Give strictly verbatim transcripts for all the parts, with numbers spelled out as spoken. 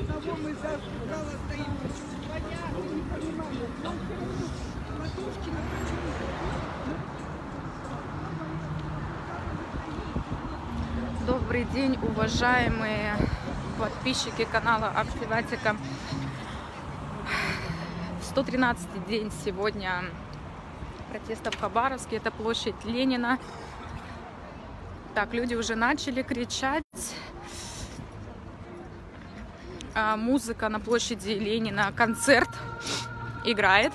Добрый день, уважаемые подписчики канала Активатика. сто тринадцатый день сегодня протеста в Хабаровске. Это площадь Ленина. Так, люди уже начали кричать. А, музыка на площади Ленина, концерт играет.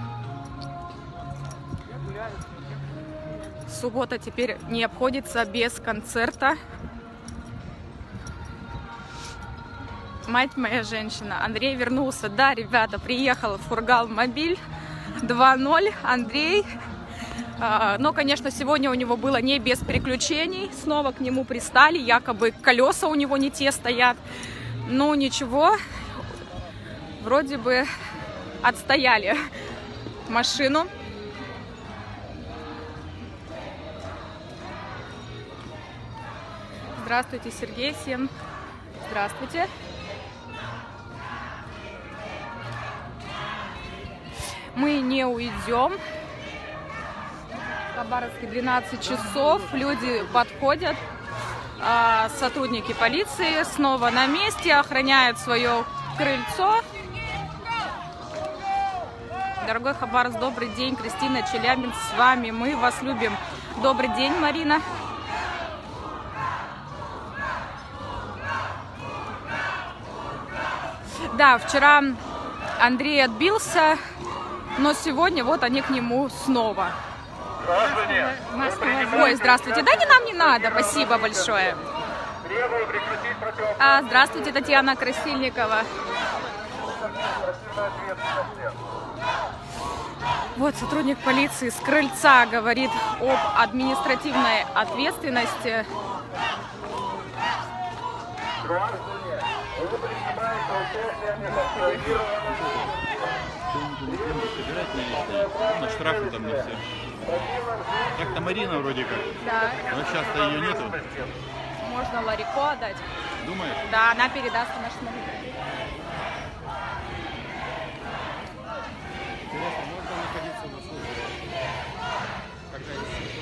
Суббота теперь не обходится без концерта. Мать моя женщина. Андрей вернулся. Да, ребята, приехал Фургал Мобиль два ноль. Андрей. Но, конечно, сегодня у него было не без приключений. Снова к нему пристали. Якобы колеса у него не те стоят. Ну, ничего. Вроде бы отстояли машину. Здравствуйте, Сергей Сен. Здравствуйте. Мы не уйдем. В Хабаровске двенадцать часов. Люди подходят. Сотрудники полиции снова на месте. Охраняют свое крыльцо. Дорогой Хабаровск, добрый день. Кристина, Челябинск с вами. Мы вас любим. Добрый день, Марина. Да, вчера Андрей отбился, но сегодня вот они к нему снова. Ой, здравствуйте. Да не, нам не надо, спасибо большое. А, здравствуйте, Татьяна Красильникова. Вот сотрудник полиции с крыльца говорит об административной ответственности. Вы принимаете участие в на штрафы там на все. Как-то Марина вроде как. Да. Но сейчас-то ее нету. Можно Ларико отдать. Думаешь? Да, она передаст в наш номер. Интересно, можно находиться на службе, когда есть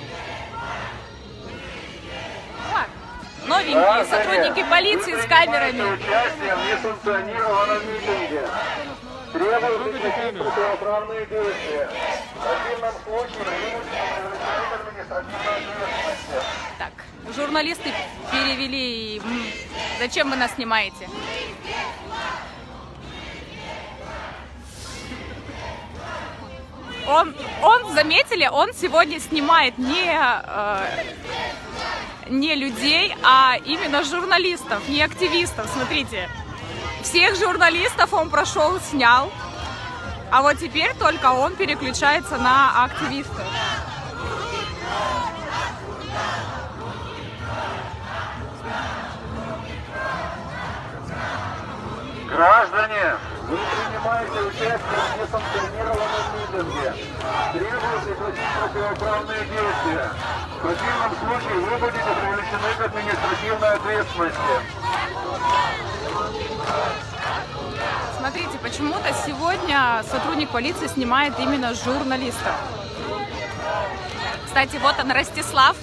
новенькие сотрудники полиции с камерами. Участие в несанкционированном митинге. Требуют прекратить противоправные действия. В противном случае привлечены к административной ответственности. Так, журналисты перевели. Зачем вы нас снимаете? Он, он, заметили, он сегодня снимает не, э, не людей, а именно журналистов, не активистов. Смотрите, всех журналистов он прошел, снял, а вот теперь только он переключается на активистов. Граждане, вы принимаете участие в несанкционированном митинге. Требуют прекратить противоправные действия. В противном случае вы будете привлечены к административной ответственности. Смотрите, почему-то сегодня сотрудник полиции снимает именно журналистов. Кстати, вот он, Ростислав.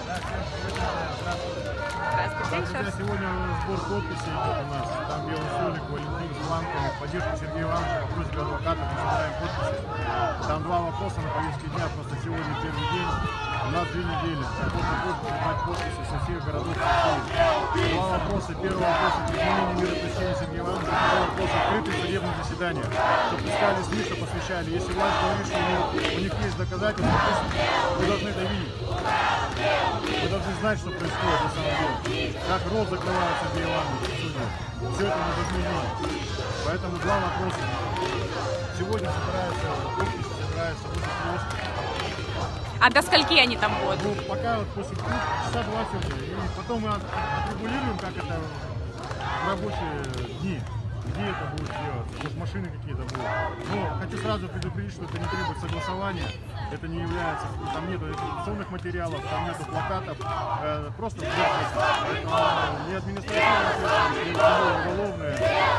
Здравствуйте. Сегодня сбор подписей идет у нас. Там Белый Солик, Валентин с бланками, поддержка Сергея Ивановича, по просьбе адвоката, мы собираем подписи. Там два вопроса на повестке дня, просто сегодня первый день, у нас две недели. Охота подписать подписи со всех городов России. Два вопроса. Первый вопрос — это изменение миропредставления Сергея Ивановича. Второй вопрос — открытое судебное заседание. Чтобы пускали СМИ, чтобы освещали. Если власть говорит, что у них, у них есть доказательства, вы должны это видеть. Вы должны знать, что происходит на самом деле. Как рот закрывает Сергей Иванович в суде. Все это мы должны знать. Поэтому два вопроса. Сегодня собираются подписи, собираются будет просто. А до скольки они там будут? Ну, пока вот после ну, часа два все. И потом мы отрегулируем, как это в рабочие дни. где это будет делаться, может машины какие-то будут. Но хочу сразу предупредить, что это не требует согласования, это не является, там нету информационных материалов, там нету плакатов, э, просто поэтому не административные, не уголовные,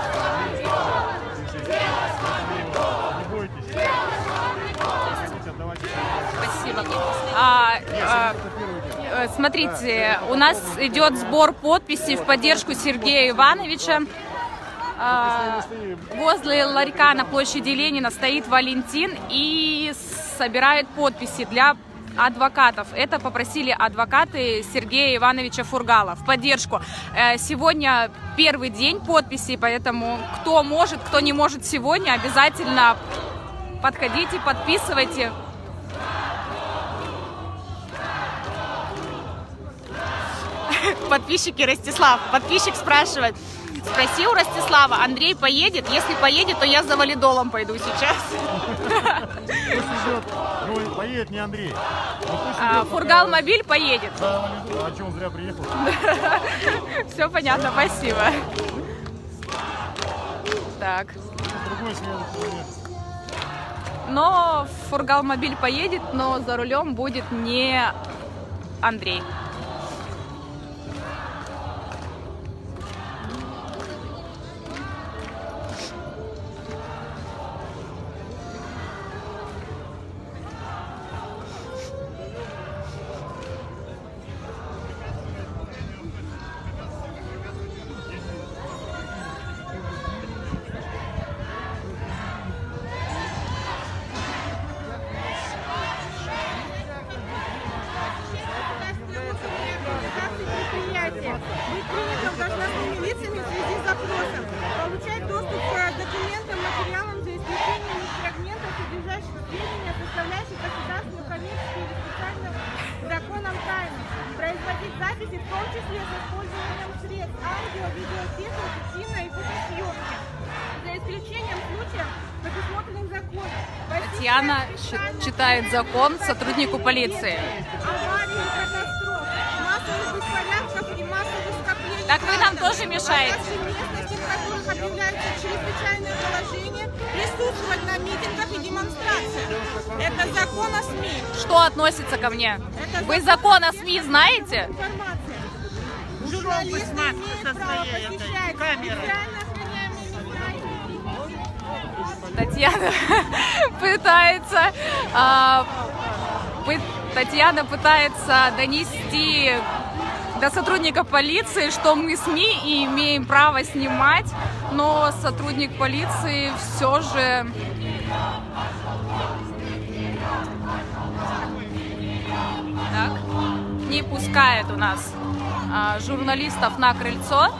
не бойтесь. Спасибо. А, а, смотрите, у нас идет сбор подписей в поддержку Сергея Ивановича. А, возле ларька на площади Ленина стоит Валентин и собирает подписи для адвокатов. Это попросили адвокаты Сергея Ивановича Фургала в поддержку. Сегодня первый день подписей, поэтому кто может, кто не может сегодня, обязательно подходите, подписывайте. Подписчики Ростислав. Подписчик спрашивает. Спроси у Ростислава, Андрей поедет? Если поедет, то я за валидолом пойду сейчас. Ну, поедет не Андрей. А, Фургал мобиль поедет. Да, а что, он зря приехал? Все понятно, спасибо. Так. Но Фургал мобиль поедет, но за рулем будет не Андрей. Быть принятым должностными лицами в связи с запросом, получать доступ к документам, материалам за исключением фрагментов, содержащих сведения, составляющих государственную, коммерческую или специальную законом тайну, производить записи, в том числе с использованием средств аудио, видеотехники, кино и фотосъемки, за исключением случаев, предусмотренных законом. Татьяна читает закон сотруднику полиции. Аварии, катастроф, массовых беспорядков и массовых скоплений. Так вы нам тоже мешаете. А также местности, в которых объявляется чрезвычайное положение, присутствовать на митингах и демонстрациях. Это закон о СМИ. Что относится ко мне? Это Вы закон о СМИ знаете? Информация. Журналисты имеют право посещать специально охраняемые места. Татьяна пытается, а, пы, Татьяна пытается донести до сотрудника полиции, что мы СМИ и имеем право снимать, но сотрудник полиции все же так, не пускает у нас а, журналистов на крыльцо.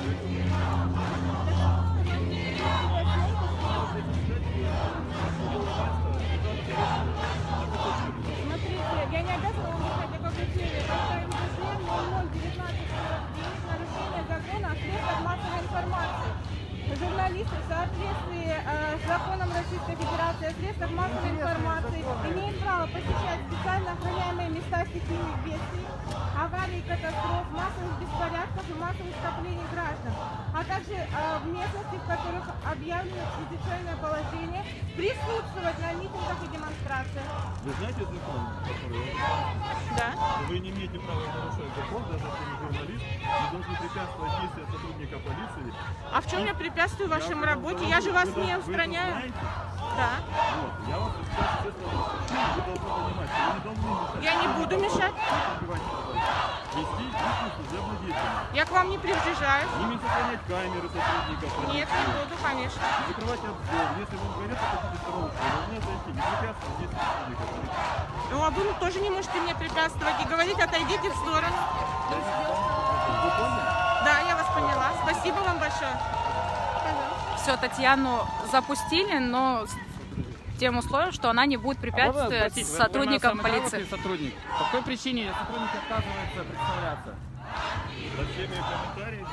Журналисты в соответствии э, с законом Российской Федерации о средствах массовой информации имеют право посещать специально охраняемые места стихийных бедствий, аварий, катастроф, массовых беспорядков и массовых скоплений граждан, а также э, в местности, в которых объявлено чрезвычайное положение, присутствовать на митингах и демонстрациях. Вы знаете закон, который... Да. Вы не имеете права нарушать закон, даже если вы журналист, вы должны препятствовать действия сотрудника полиции. А в чем я препятствую вашей работе? Я же вас не устраняю. Да. Вот, я вас сейчас честно, вы должны понимать, что вы не должны мешать. Я не буду мешать. Вести личную служебную деятельность. Я к вам не приближаюсь. Не сохранять камеры сотрудников. Нет, не буду, конечно. Закрывать обзор. Если вам говорят, что хотите сторонку, вы должны зайти. Не препятствовать действию сотрудника полиции. Ну, а вы тоже не можете мне препятствовать и говорить, отойдите в сторону. Вы поняли? Да, я вас поняла. Спасибо вам большое. Все, Татьяну запустили, но с тем условием, что она не будет препятствовать а сотрудникам вы, вы полиции. Сотрудник. По какой причине сотрудник отказывается представляться? За всеми комментариями.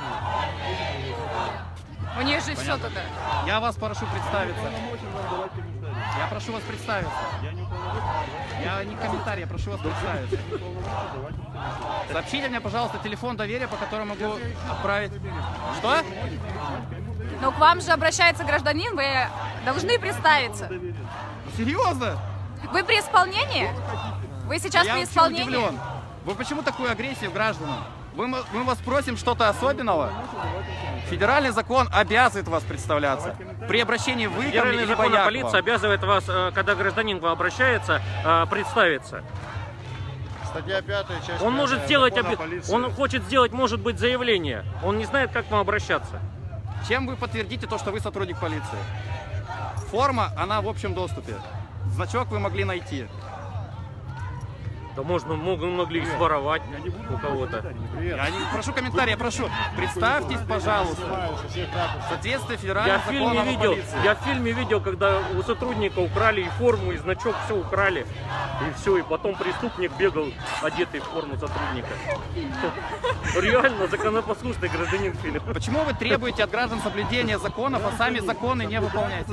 У них же все туда. Я вас прошу представиться. Полномочен вам давать комментарии. Я прошу вас представиться. Я не уполномочен. Я не комментарий, я прошу вас представиться. Я не уполномочен давать комментарии. Сообщите мне, пожалуйста, телефон доверия, по которому могу отправить. Что? Но к вам же обращается гражданин, вы должны представиться. Серьезно? Вы при исполнении? Вы сейчас Я при вообще исполнении? удивлен. Вы почему такую агрессию гражданам? Вы, мы вас просим что-то особенного? Федеральный закон обязывает вас представляться. При обращении вы ко мне, Федеральный либо закон я о к полиции вам. обязывает вас, когда гражданин к вам обращается, представиться. Статья пятая, часть Он может пятая сделать, Закона о оби- полиции. он хочет сделать, может быть, заявление. Он не знает, как к вам обращаться. Чем вы подтвердите то, что вы сотрудник полиции? Форма, она в общем доступе. Значок вы могли найти. Да можно, мог- могли их своровать у кого-то. Я не прошу комментария, я прошу. Представьтесь, пожалуйста. В соответствии Я федеральным в фильме законом о видел, полиции. я в фильме видел, когда у сотрудника украли и форму, и значок, все украли. И все, и потом преступник бегал, одетый в форму сотрудника. Реально законопослушный гражданин фильм. Почему вы требуете от граждан соблюдения законов, а сами законы не выполняете?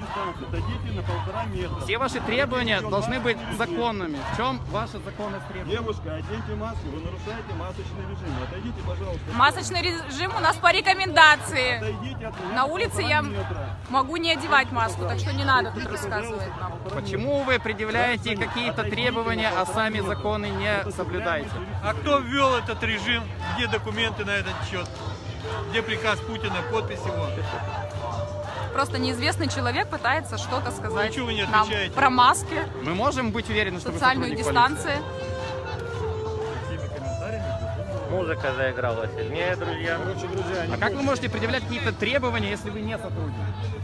Все ваши требования должны быть законными. В чем ваши законы требования? Девушка, оденьте маску, вы нарушаете масочный режим. Отойдите, пожалуйста. Масочный режим у нас по рекомендации. Отойдите от меня На улице я метра. могу не одевать маску, так что не надо тут рассказывать нам. Почему вы предъявляете какие-то требования, а сами законы не соблюдаете? А кто ввел этот режим? Где документы на этот счет? Где приказ Путина, подпись его? Просто неизвестный человек пытается что-то сказать Ничего вы не нам отвечаете. про маски, Мы можем быть уверены, что социальную вы сотрудник полиции? дистанцию. Музыка заиграла сильнее, друзья. Короче, друзья, А как вы можете предъявлять какие-то требования, если вы не сотрудник?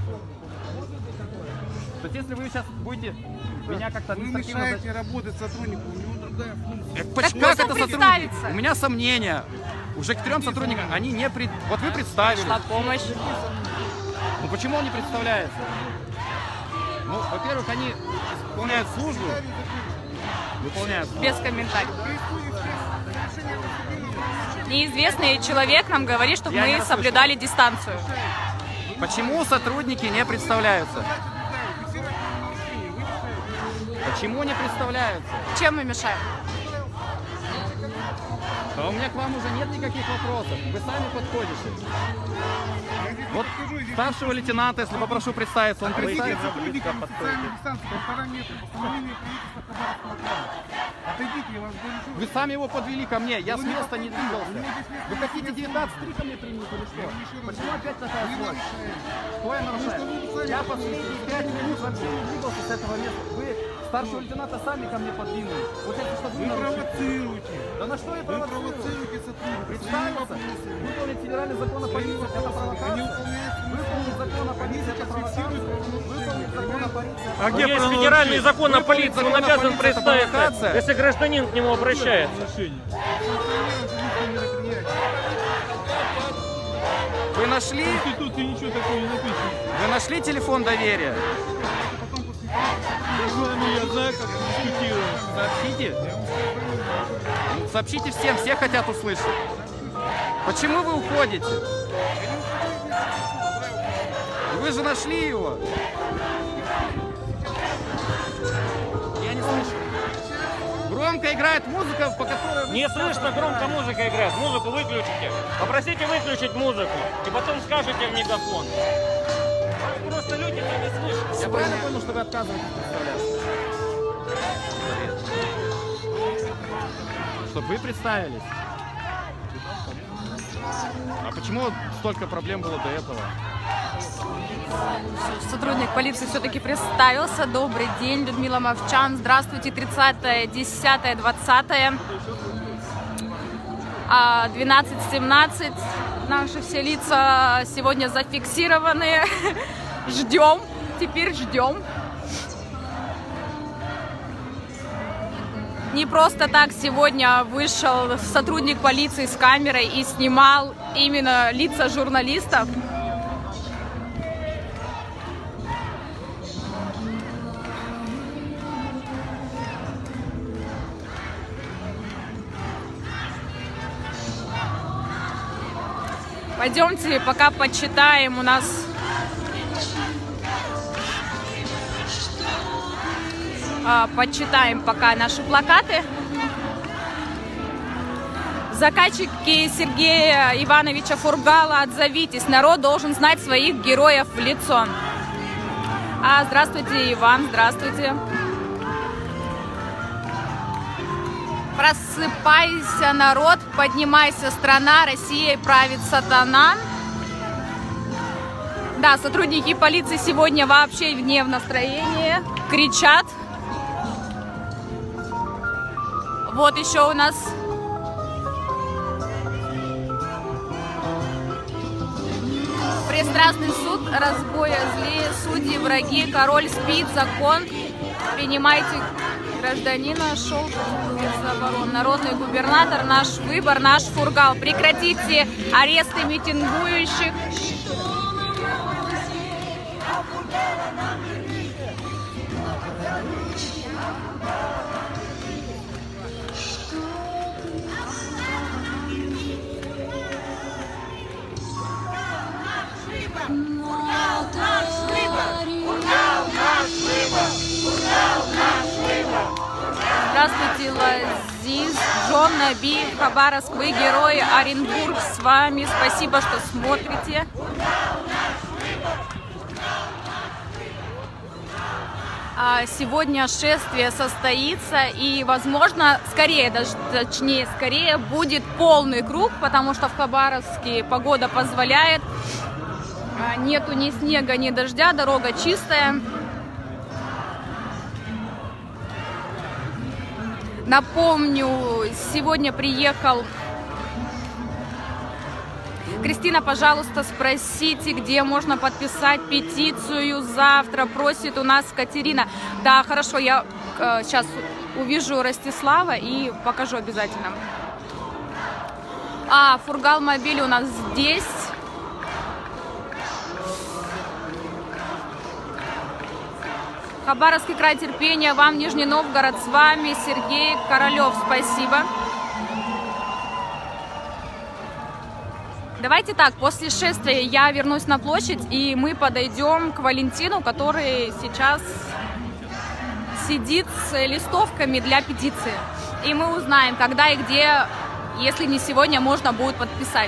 То есть, если вы сейчас будете меня как-то административно... мешаете работать сотруднику, у него другая функция. Как, Так как можно это сотрудник? представиться. У меня сомнения. Уже к трем сотрудникам они не пред... Вот вы представились. Шла помощь. Ну почему он не представляется? Ну, во-первых, они выполняют службу. Выполняют. Без комментариев. Неизвестный человек нам говорит, чтобы Я не мы расслышал. соблюдали дистанцию. Почему сотрудники не представляются? Почему не представляются? Чем мы мешаем? А у меня к вам уже нет никаких вопросов. Вы сами подходите. Вот старшего лейтенанта, если попрошу представиться, он представится. Сотрудникам социальной дистанции полтора метра, постановление правительства Хабаровского края. Отойдите, я вас говорю. Вы сами его подвели ко мне, я с места не двигался. Вы хотите девятнадцать три ко мне применить или что? Почему опять такая связь? Что я нарушаю? Я последние пять минут вообще не двигался с этого места. Вы старшего лейтенанта сами ко мне подвинули. Вот это что вы Вы нарушили? провоцируете. Да на что я Вы провоцирую? провоцируете сотрудников. Представиться, выполнить федеральный закон о полиции, это провокация. Выполнить закон о полиции, это провокация. Выполнить закон о полиции. А где Есть правонарушение? федеральный закон о Выполнить полиции, он закон о обязан полиции, это представиться, провокация. если гражданин к нему обращается. Вы нашли? В Конституции ничего такого не написано. Вы нашли телефон доверия? С вами я знаю, как дискутировать. Сообщите. Ну, Сообщите всем, все хотят услышать. Почему вы уходите? Вы же нашли его. Я не слышу. Громко играет музыка, по которой... вы- Не слышно, громко музыка играет. Музыку выключите. Попросите выключить музыку. И потом скажете в мегафон. Просто люди не слышат. Я правильно понял, что вы отказываетесь представляться? Чтобы вы представились. А почему столько проблем было до этого? Сотрудник полиции все-таки представился. Добрый день, Людмила Мовчан. Здравствуйте, тридцатое, десятое, двадцатое. двенадцать семнадцать. Наши все лица сегодня зафиксированы. Ждем. Теперь ждем. Не просто так сегодня вышел сотрудник полиции с камерой и снимал именно лица журналистов. Пойдемте, пока почитаем. У нас а, почитаем пока наши плакаты. Заказчики Сергея Ивановича Фургала, отзовитесь. Народ должен знать своих героев в лицо. А, здравствуйте, Иван, здравствуйте. Просыпайся, народ, поднимайся, страна, Россией правит сатана. Да, сотрудники полиции сегодня вообще не в настроении, кричат. Вот еще у нас пристрастный суд, разбоя, злые судьи, враги, король спит, закон. Принимайте гражданина, шел оборон. Народный губернатор, наш выбор, наш Фургал. Прекратите аресты митингующих. Здравствуйте, Лазиз, Джон, Наби, Хабаровск, вы герои, Оренбург с вами, спасибо, что смотрите. Сегодня шествие состоится и, возможно, скорее, даже точнее, скорее будет полный круг, потому что в Хабаровске погода позволяет, нету ни снега, ни дождя, дорога чистая. Напомню, сегодня приехал... Кристина, пожалуйста, спросите, где можно подписать петицию завтра, просит у нас Катерина. Да, хорошо, я э, сейчас увижу Ростислава и покажу обязательно. А, Фургал Мобиль у нас здесь. Хабаровский край терпения, вам Нижний Новгород, с вами Сергей Королев, спасибо. Давайте так, после шествия я вернусь на площадь, и мы подойдем к Валентину, который сейчас сидит с листовками для петиции. И мы узнаем, когда и где, если не сегодня, можно будет подписать.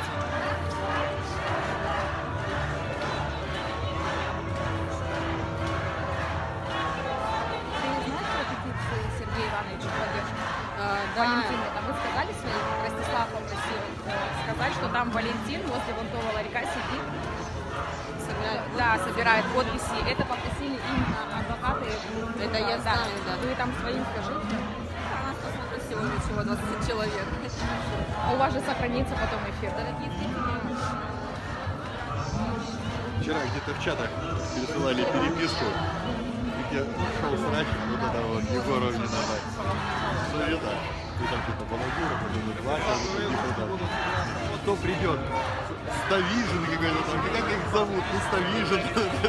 Вы сказали своим, Ростислав попросил сказать, что там Валентин возле вон того ларька сидит, собирает, да, собирает подписи. Это попросили именно адвокаты. Это я знаю, да. Вы там своим скажите. У нас посмотрит сегодня всего двадцать человек. А у вас же сохранится потом эфир. Дорогие зрители. Вчера где-то в чатах пересылали переписку, где шел срач, вот это вот Егоров не давай. Что это? И там что-то балагура, потом плакал, кто придет? Ставижин какой-то там, как их зовут? Ну, Ставижин.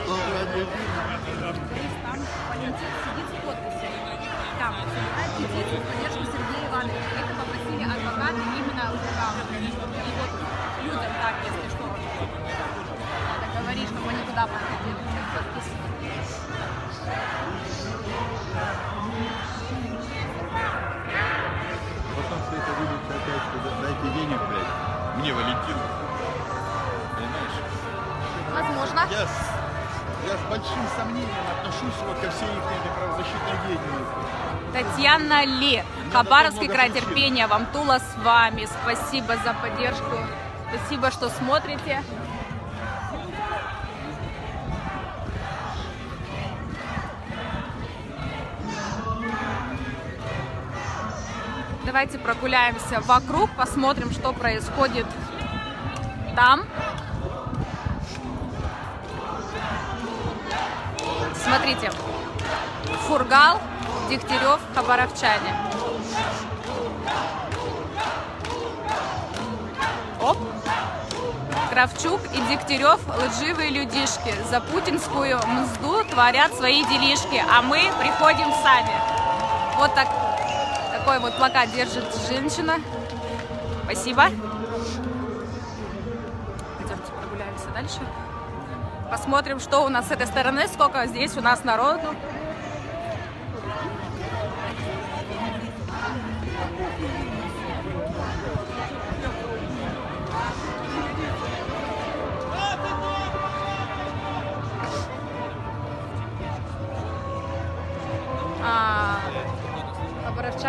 Там Валентин сидит с подписью. Там собирает петицию в поддержку Сергея Ивановича. Это попросили адвокаты именно Фургала. И вот людям так, если что, надо говорить, чтобы они туда подходили. Потом все это выльется опять, что дайте денег, блядь, мне, Валентину. Понимаешь? Возможно. Я с, я с большим сомнением отношусь вот ко всей их этой правозащитной деятельности. Татьяна Ли, Хабаровский край терпения, вам Тула с вами. Спасибо за поддержку. Спасибо, что смотрите. Давайте прогуляемся вокруг, посмотрим, что происходит там. Смотрите, Фургал, Дегтярев, хабаровчане. Оп. Кравчук и Дегтярев лживые людишки. За путинскую мзду творят свои делишки, а мы приходим сами. Вот так. Такой вот плакат держит женщина. Спасибо. Идемте прогуляемся дальше. Посмотрим, что у нас с этой стороны, сколько здесь у нас народу.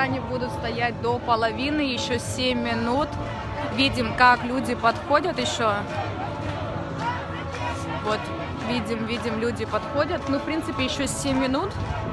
они будут стоять до половины, еще семь минут. Видим, как люди подходят еще. Вот, видим, видим, люди подходят. Ну, в принципе, еще семь минут.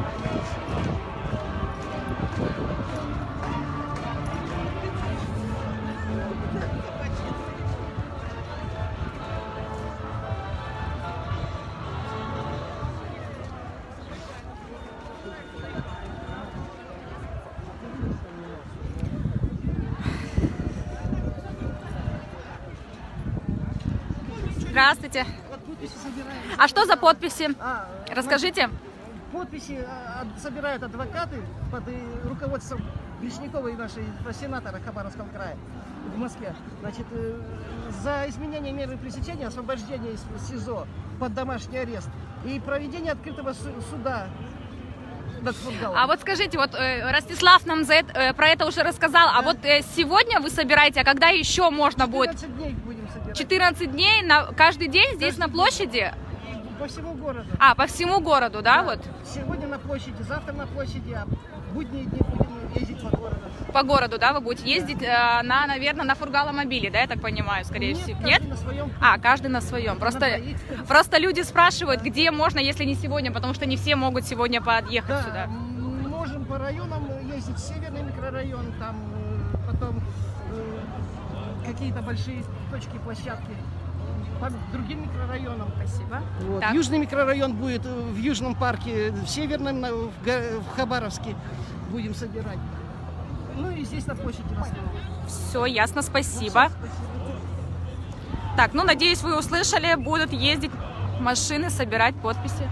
Здравствуйте. А что за подписи? А, Расскажите. Подписи собирают адвокаты под руководством Гречникова и нашего сенатора Хабаровского края в Москве. Значит, за изменение меры пресечения, освобождение из СИЗО под домашний арест и проведение открытого суда. А вот скажите, вот э, Ростислав нам за это, э, про это уже рассказал, да. А вот э, сегодня вы собираете, а когда еще можно будет? четырнадцать дней будем собирать. четырнадцать дней на каждый день каждый здесь на площади? По всему городу. А, по всему городу, да, да, вот? Сегодня на площади, завтра на площади, а в будние дни будем ездить по городу. По городу, да, вы будете ездить э, на, наверное, на фургаломобиле, да, я так понимаю, скорее Нет, всего? Нет? На своем. А, каждый на своем. Просто, на просто люди спрашивают, да. Где можно, если не сегодня, потому что не все могут сегодня подъехать да, сюда. Можем по районам ездить, северный микрорайон, там потом э, какие-то большие точки, площадки. По другим микрорайонам. Спасибо. Вот. Южный микрорайон будет в Южном парке, в Северном, в Хабаровске будем собирать. Ну и здесь на площади. Все, ясно, спасибо. Ну, все, спасибо. Так, ну, надеюсь, вы услышали, будут ездить машины, собирать подписи.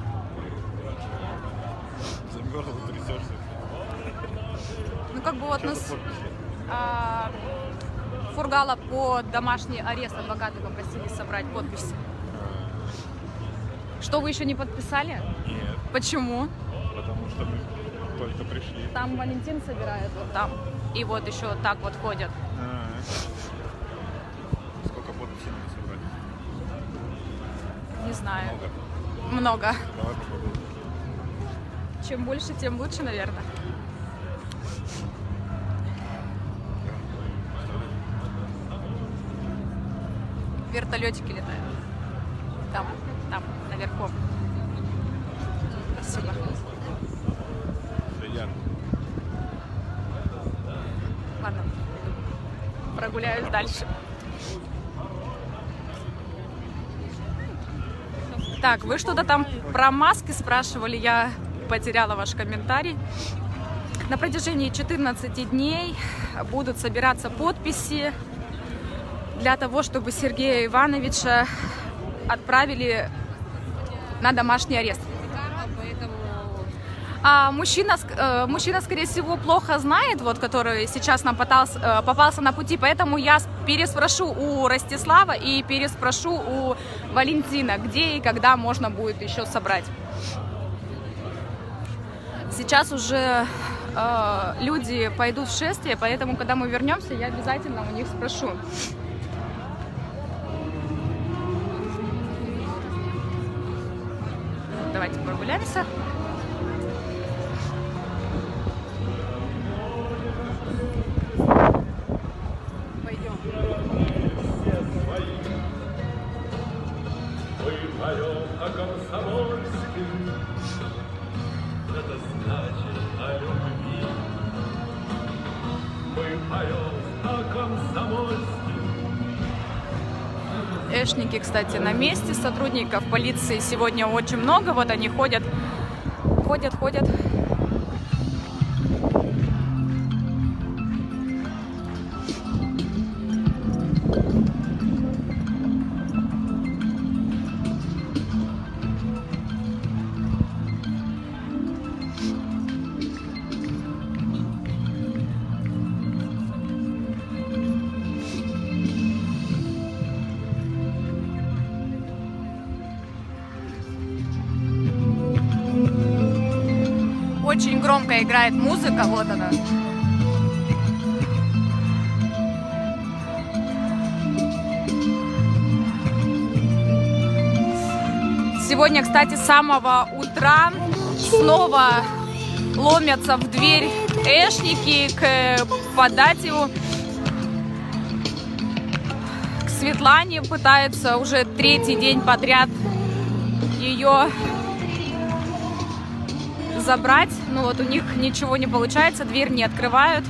Замерзла, трясешься. Ну, как бы вот нас... Фургала под домашний арест адвокаты попросили собрать подписи. Что, вы еще не подписали? Нет. Почему? Потому что мы только пришли. Там Валентин собирает, вот там. И вот еще вот так вот ходят. А-а-а. Сколько подписей надо собрать? Не знаю. Много. Много. Давай попробуем. Чем больше, тем лучше, наверное. Вертолетики летают. Там, там, наверху. Спасибо. Ладно, прогуляюсь дальше. Так, вы что-то там про маски спрашивали, я потеряла ваш комментарий. На протяжении четырнадцати дней будут собираться подписи для того, чтобы Сергея Ивановича отправили на домашний арест. А мужчина, мужчина, скорее всего, плохо знает, вот, который сейчас нам попался, попался на пути, поэтому я переспрошу у Ростислава и переспрошу у Валентина, где и когда можно будет еще собрать. Сейчас уже э, люди пойдут в шествие, поэтому, когда мы вернемся, я обязательно у них спрошу. Давайте прогуляемся. Пойдем. Мы поем о Комсомольске, это значит о любви. Мы поем о Комсомольске. Эшники, кстати, на месте. Сотрудников полиции сегодня очень много. Вот они ходят, ходят, ходят. Очень громко играет музыка, вот она. Сегодня, кстати, с самого утра снова ломятся в дверь эшники к Податьеву, к Светлане пытаются уже третий день подряд ее забрать. Ну вот у них ничего не получается, дверь не открывают.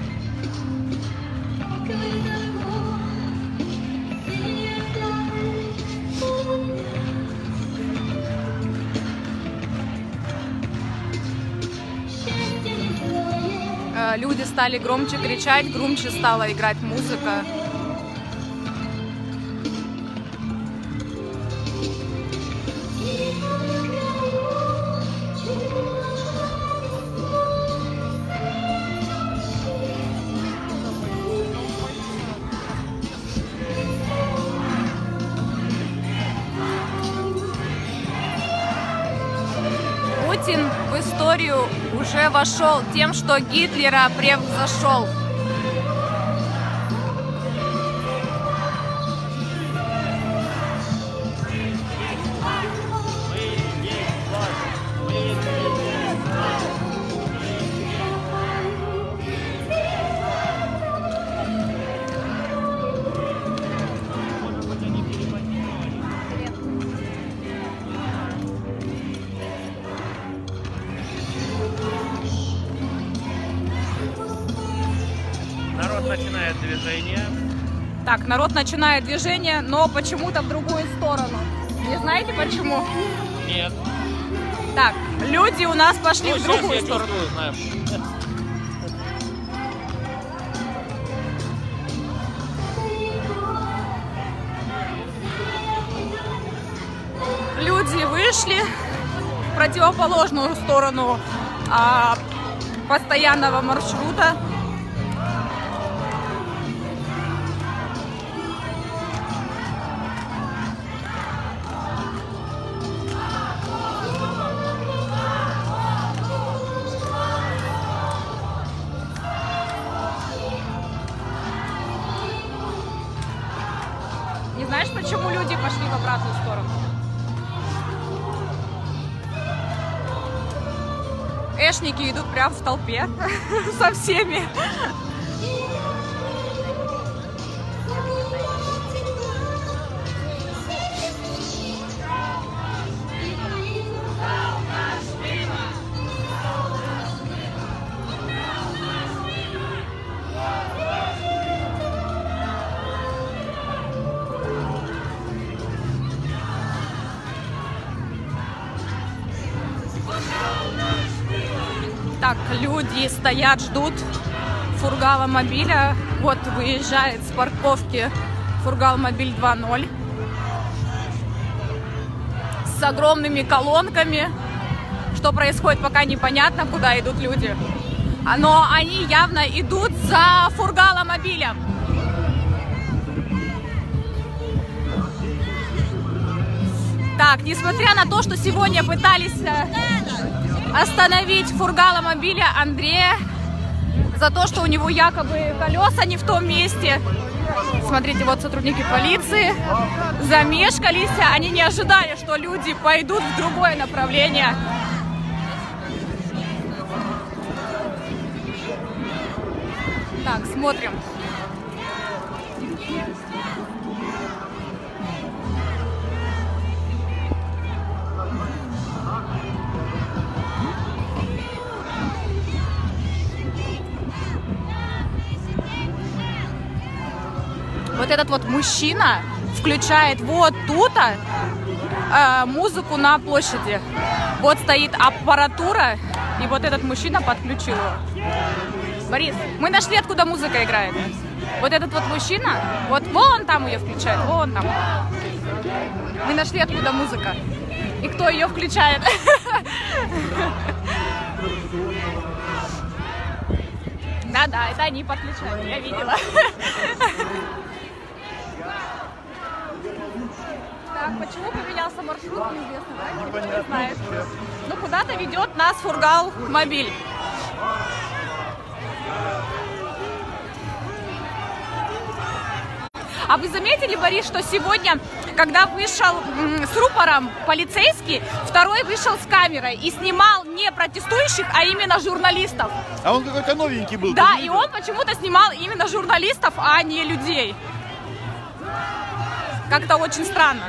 Люди стали громче кричать, громче стала играть музыка. Путин в историю уже вошел тем, что Гитлера превзошел. Начинает движение. Так, народ начинает движение, но почему-то в другую сторону. Не знаете почему? Нет. Так, люди у нас пошли ну, в другую сторону. Чувствую, знаешь. Люди вышли в противоположную сторону а, постоянного маршрута. Не знаешь, почему люди пошли в обратную сторону? Эшники идут прямо в толпе со всеми. Так, люди стоят, ждут фургала-мобиля. Вот выезжает с парковки фургал-мобиль два ноль с огромными колонками. Что происходит, пока непонятно, куда идут люди. Но они явно идут за фургалом-мобилем. Так, несмотря на то, что сегодня пытались остановить фургала-мобиля Андрея за то, что у него якобы колеса не в том месте. Смотрите, вот сотрудники полиции замешкались, они не ожидали, что люди пойдут в другое направление. Так, смотрим. Вот этот вот мужчина включает вот тут э, музыку на площади. Вот стоит аппаратура, и вот этот мужчина подключил его. Борис, мы нашли, откуда музыка играет. Вот этот вот мужчина, вот вон там ее включает, вон там. Мы нашли, откуда музыка. И кто ее включает. Да-да, это они подключают, я видела. Так, почему поменялся маршрут, неизвестно, да? Никто не знает. Ну, куда-то ведет нас фургал-мобиль. А вы заметили, Борис, что сегодня, когда вышел с рупором полицейский, второй вышел с камерой и снимал не протестующих, а именно журналистов. А он какой-то новенький был. Да, и он почему-то снимал именно журналистов, а не людей. Как-то очень странно.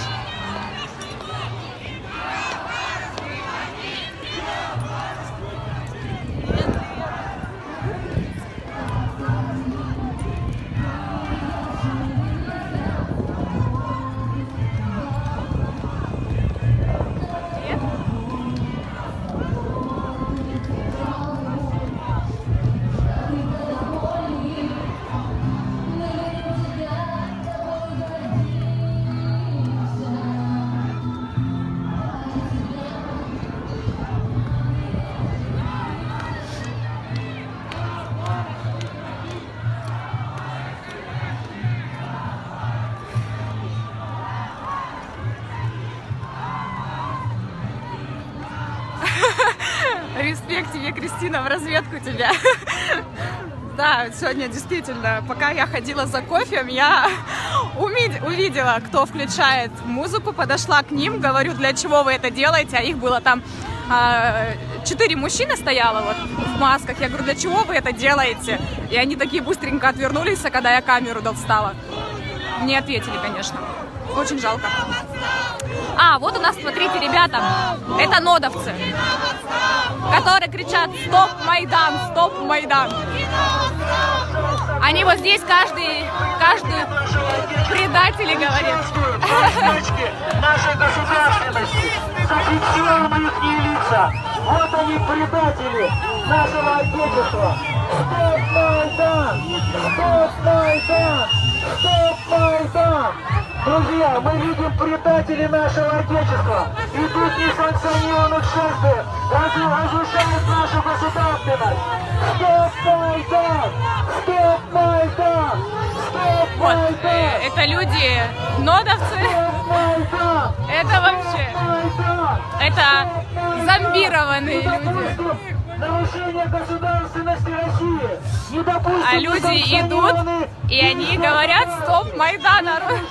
Респект тебе, Кристина, в разведку тебя. Да, сегодня действительно, пока я ходила за кофе, я увидела, кто включает музыку, подошла к ним, говорю, для чего вы это делаете, а их было там четыре мужчины стояло вот в масках. Я говорю, для чего вы это делаете? И они такие быстренько отвернулись, а когда я камеру достала. Не ответили, конечно. Очень жалко. А, вот у нас, смотрите, ребята, это нодовцы, которые кричат «Стоп, Майдан! Стоп, Майдан!». Они вот здесь каждый, каждый предатели говорит. Нашей государственности, зафиксируем их лица. Вот они, предатели нашего Отечества. Стоп, Майдан! Стоп, Майдан! Стоп, Майдан! Друзья, мы видим предателей нашего Отечества. Идут несанкционированных шествий, разрушают нашу государственность. Стоп, Майдан! Стоп, Майдан! Стоп, Вот, Майдан! это люди, нодовцы. Это вообще, это зомбированные люди. Нарушение государственности России. Не допустим, а люди идут, и они говорят «Стоп, Майдан!».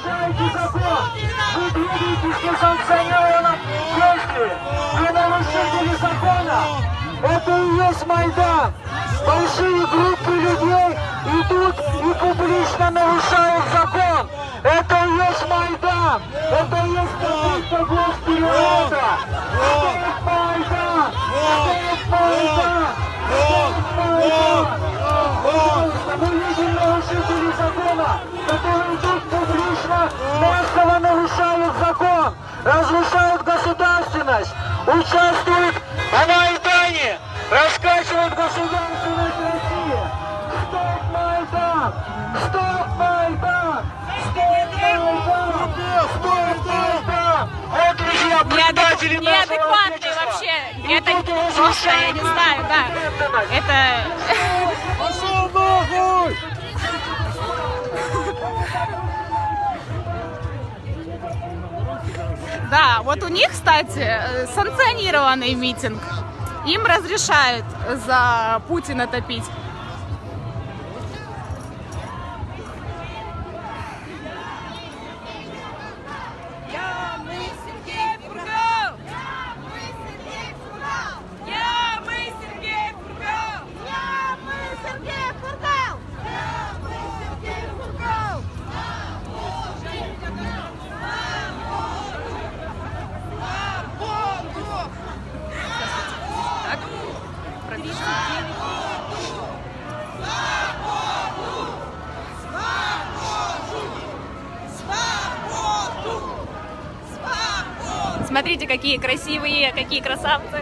Вы двигаетесь в несанкционированном действии. Вы нарушители закона. Это и есть Майдан. Большие группы людей идут и публично нарушают закон. Это и есть Майдан. Это и есть попытка госпереворота. Стоп, Майдан! Стоп, Майдан! Стоп, Майдан! Мы видим нарушителей закона, которые идут публично, массово нарушают закон, разрушают государственность, участвуют в Майдане, раскачивают государственность России. Стоп, Майдан! Стоп, Майдан! Стоп, Майдан! Стоп, Майдан! Вот, друзья, предатели нашего неадекватные вообще. Это просто, я не знаю, да. Это... Пошел нахуй! Да, вот у них, кстати, санкционированный митинг. Им разрешают за Путина топить. Смотрите, какие красивые, какие красавцы.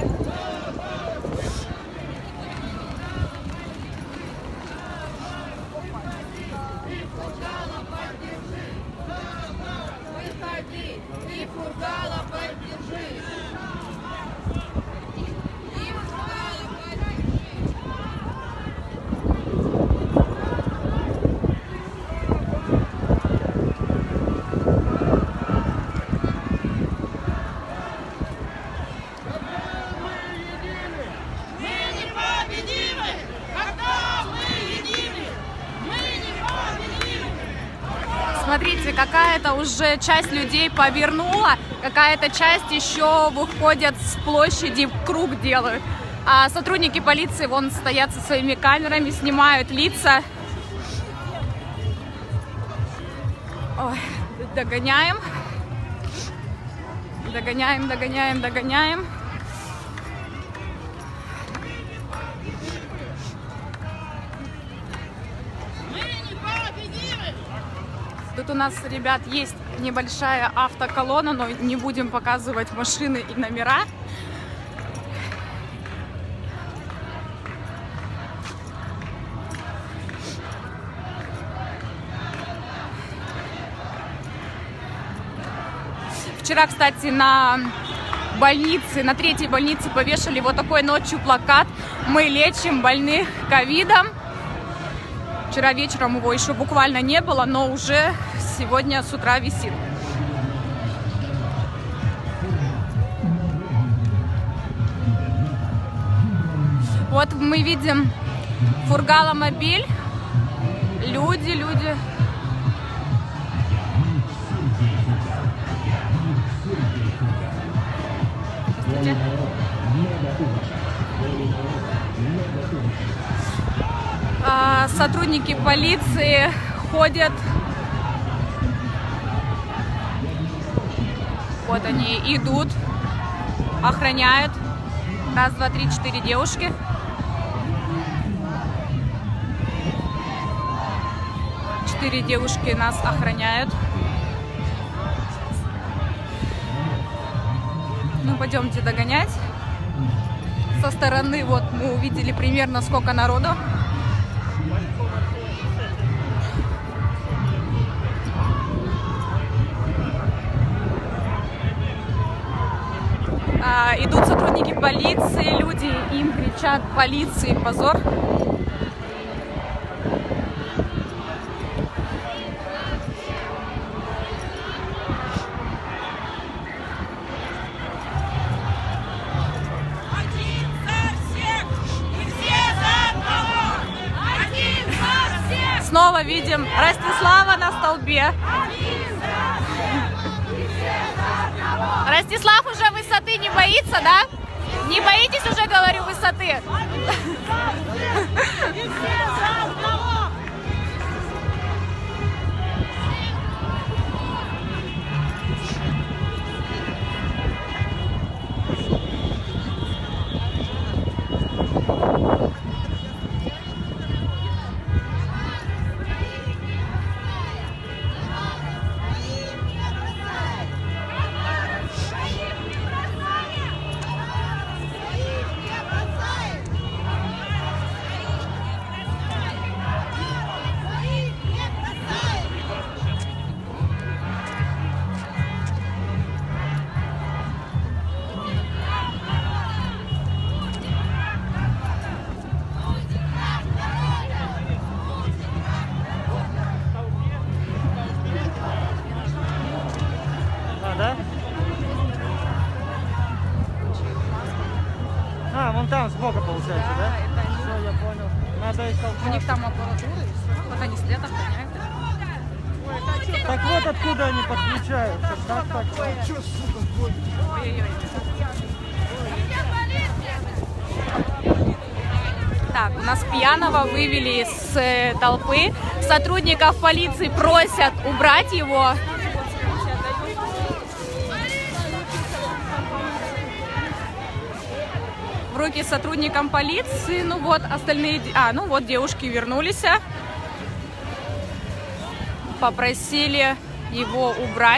Смотрите, какая-то уже часть людей повернула, какая-то часть еще выходят с площади, круг делают. А сотрудники полиции вон стоят со своими камерами, снимают лица. Ой, догоняем. Догоняем, догоняем, догоняем. Тут у нас, ребят, есть небольшая автоколонна, но не будем показывать машины и номера. Вчера, кстати, на больнице, на третьей больнице повешали вот такой ночью плакат: «Мы лечим больных ковидом». Вчера вечером его еще буквально не было, но уже сегодня с утра висит. Вот мы видим фургаломобиль. Люди, люди. А, сотрудники полиции ходят. Вот они идут, охраняют. Раз, два, три, четыре девушки. Четыре девушки нас охраняют. Ну, пойдемте догонять. Со стороны вот мы увидели примерно сколько народу. А, идут сотрудники полиции, люди им кричат: полиции, позор. Снова видим Ростислава на столбе. Ростислав уже высоты не боится, да? Не боитесь уже, говорю, высоты? А, вон там сбоку получается, да? Да, это они. Все, я понял. Надо их толкать. У них там аппаратура и все. Вот они стоят, охраняют. Так вот откуда они подключают. Так, так, так. Ой-ой-ой. Так, у нас пьяного вывели из э, толпы. Сотрудников полиции просят убрать его. В руки сотрудникам полиции. Ну вот, остальные... А, ну вот, девушки вернулись. Попросили его убрать.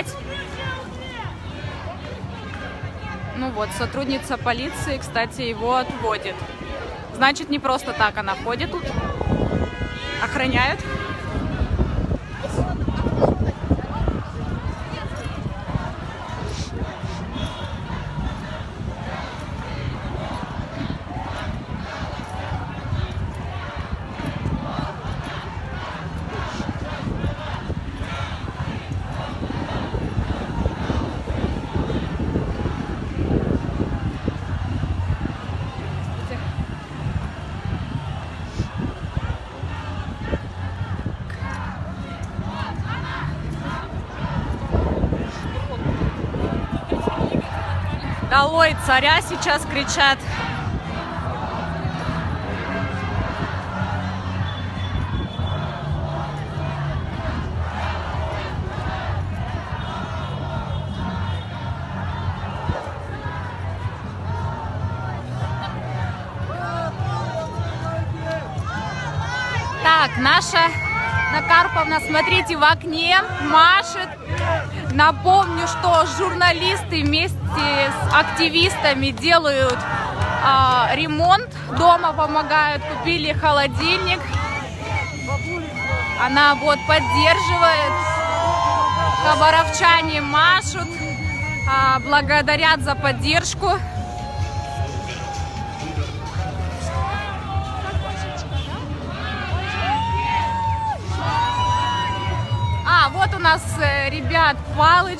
Ну вот, сотрудница полиции, кстати, его отводит. Значит, не просто так она ходит тут. Охраняют. Долой царя сейчас кричат. Так, наша Накарповна, смотрите, в окне машет. Напомню, что журналисты вместе с активистами делают а, ремонт дома, помогают, купили холодильник. Она вот поддерживает. Хабаровчане машут, а, благодарят за поддержку. А, вот у нас, ребят, Палыч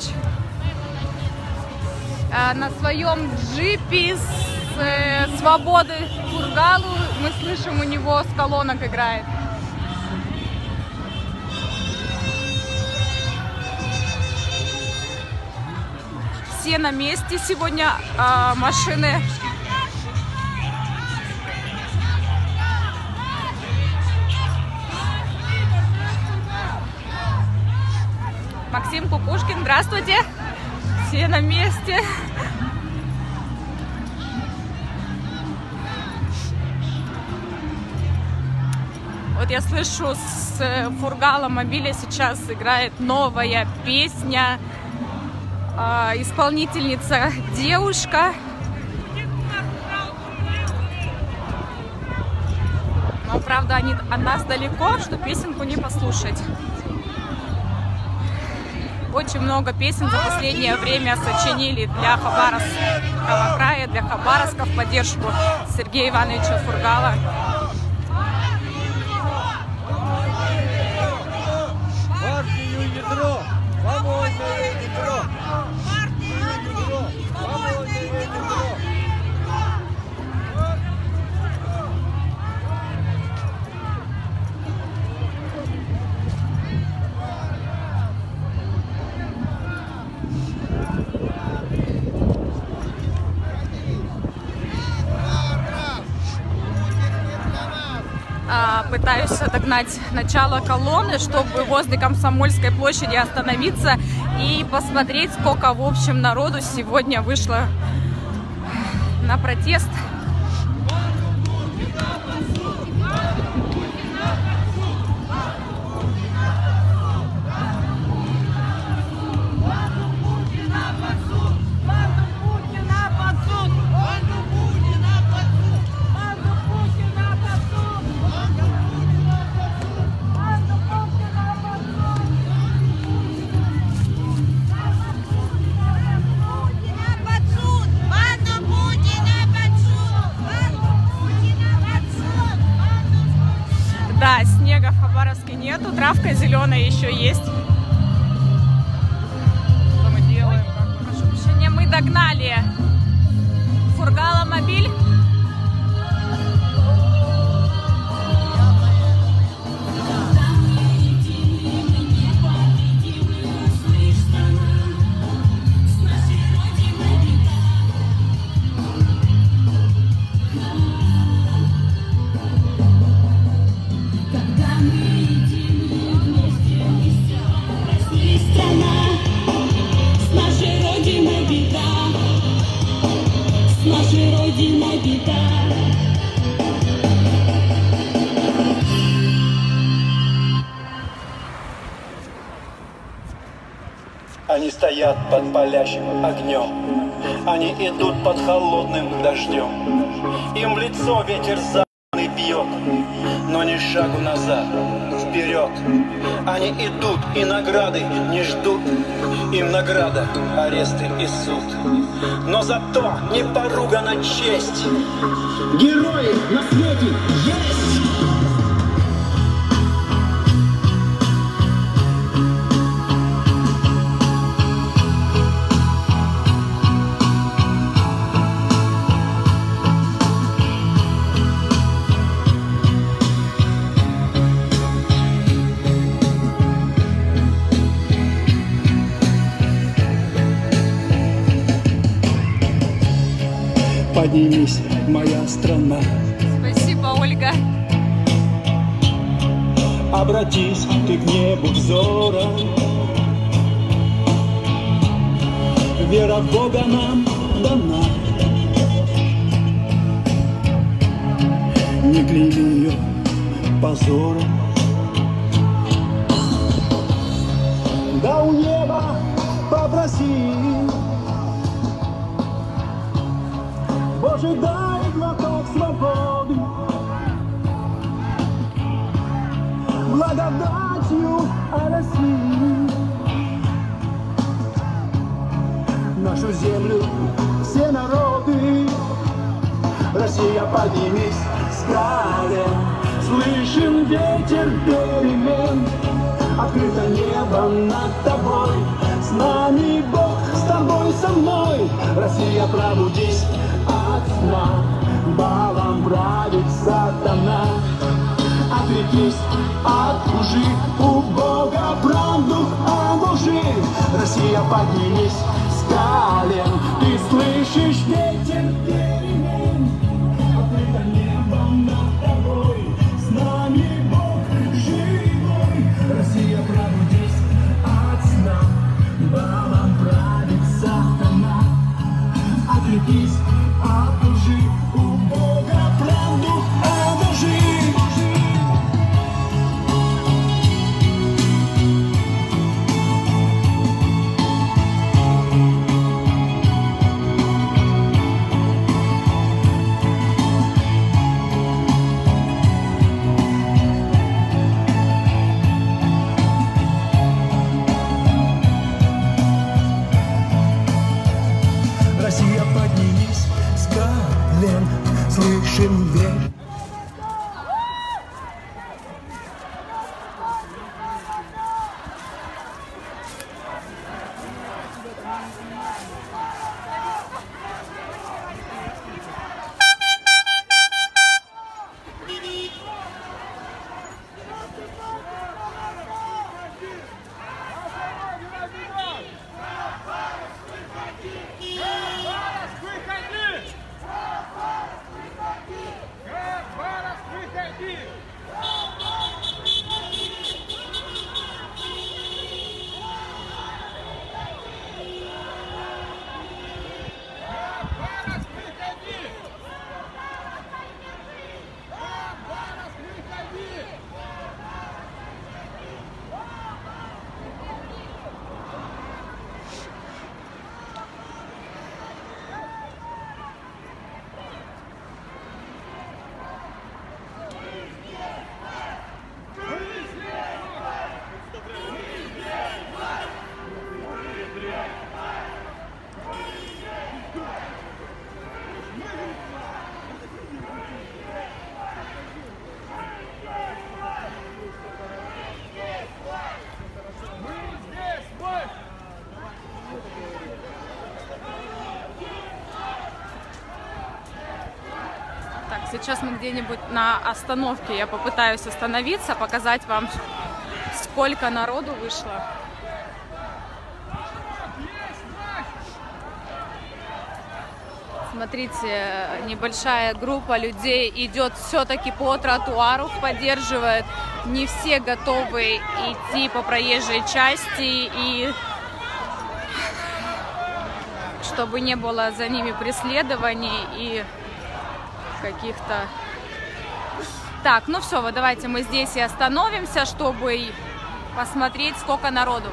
э, на своем джипе с э, Свободы Фургалу. Мы слышим, у него с колонок играет. Все на месте сегодня, э, машины. Максим Кукушкин, здравствуйте! Все на месте. Вот я слышу, с Фургала Мобиля сейчас играет новая песня. Исполнительница девушка. Но, правда, они от нас далеко, что песенку не послушать. Очень много песен за последнее время сочинили для Хабаровского края, для Хабаровска в поддержку Сергея Ивановича Фургала. Партию ядро, свободное ядро. Партию ядро, свободное ядро. Пытаюсь догнать начало колонны, чтобы возле Комсомольской площади остановиться и посмотреть, сколько, в общем, народу сегодня вышло на протест. Да, снега в Хабаровске нету, травка зеленая еще есть. Что мы делаем? Прошу прощения, мы догнали Фургала Мобиль. Они стоят под палящим огнем, они идут под холодным дождем. Им в лицо ветер заный бьет, но ни шагу назад, вперед. Они идут и награды не ждут, им награда, аресты и суд. Но зато не поругана честь, герои на свете есть. поднимись, моя страна. Спасибо, Ольга. Обратись ты к небу взором. Вера в Бога нам дана. Не клейми ее позором. Да у неба попроси, Боже, дай глоток свободы, благодатью о России. Нашу землю все народы, Россия, поднимись с колен. Слышим ветер перемен, открыто небо над тобой. С нами Бог, с тобой, со мной. Россия, пробудись от сна, балом правит сатана. Отрекись от лжи, у Бога правду одолжи. Россия, поднимись с колен, ты слышишь ветер перемен, открыто небо над тобой. С нами Бог живой. Россия, пробудись от сна, балом правит сатана. Отрекись от лжи, у Бога правду одолжи. Россия, поднимись с колен, слышим ветер. Сейчас мы где-нибудь на остановке. Я попытаюсь остановиться, показать вам, сколько народу вышло. Смотрите, небольшая группа людей идет все-таки по тротуару, поддерживает. Не все готовы идти по проезжей части, и чтобы не было за ними преследований и каких-то... Так, ну все, вот давайте мы здесь и остановимся, чтобы посмотреть, сколько народу.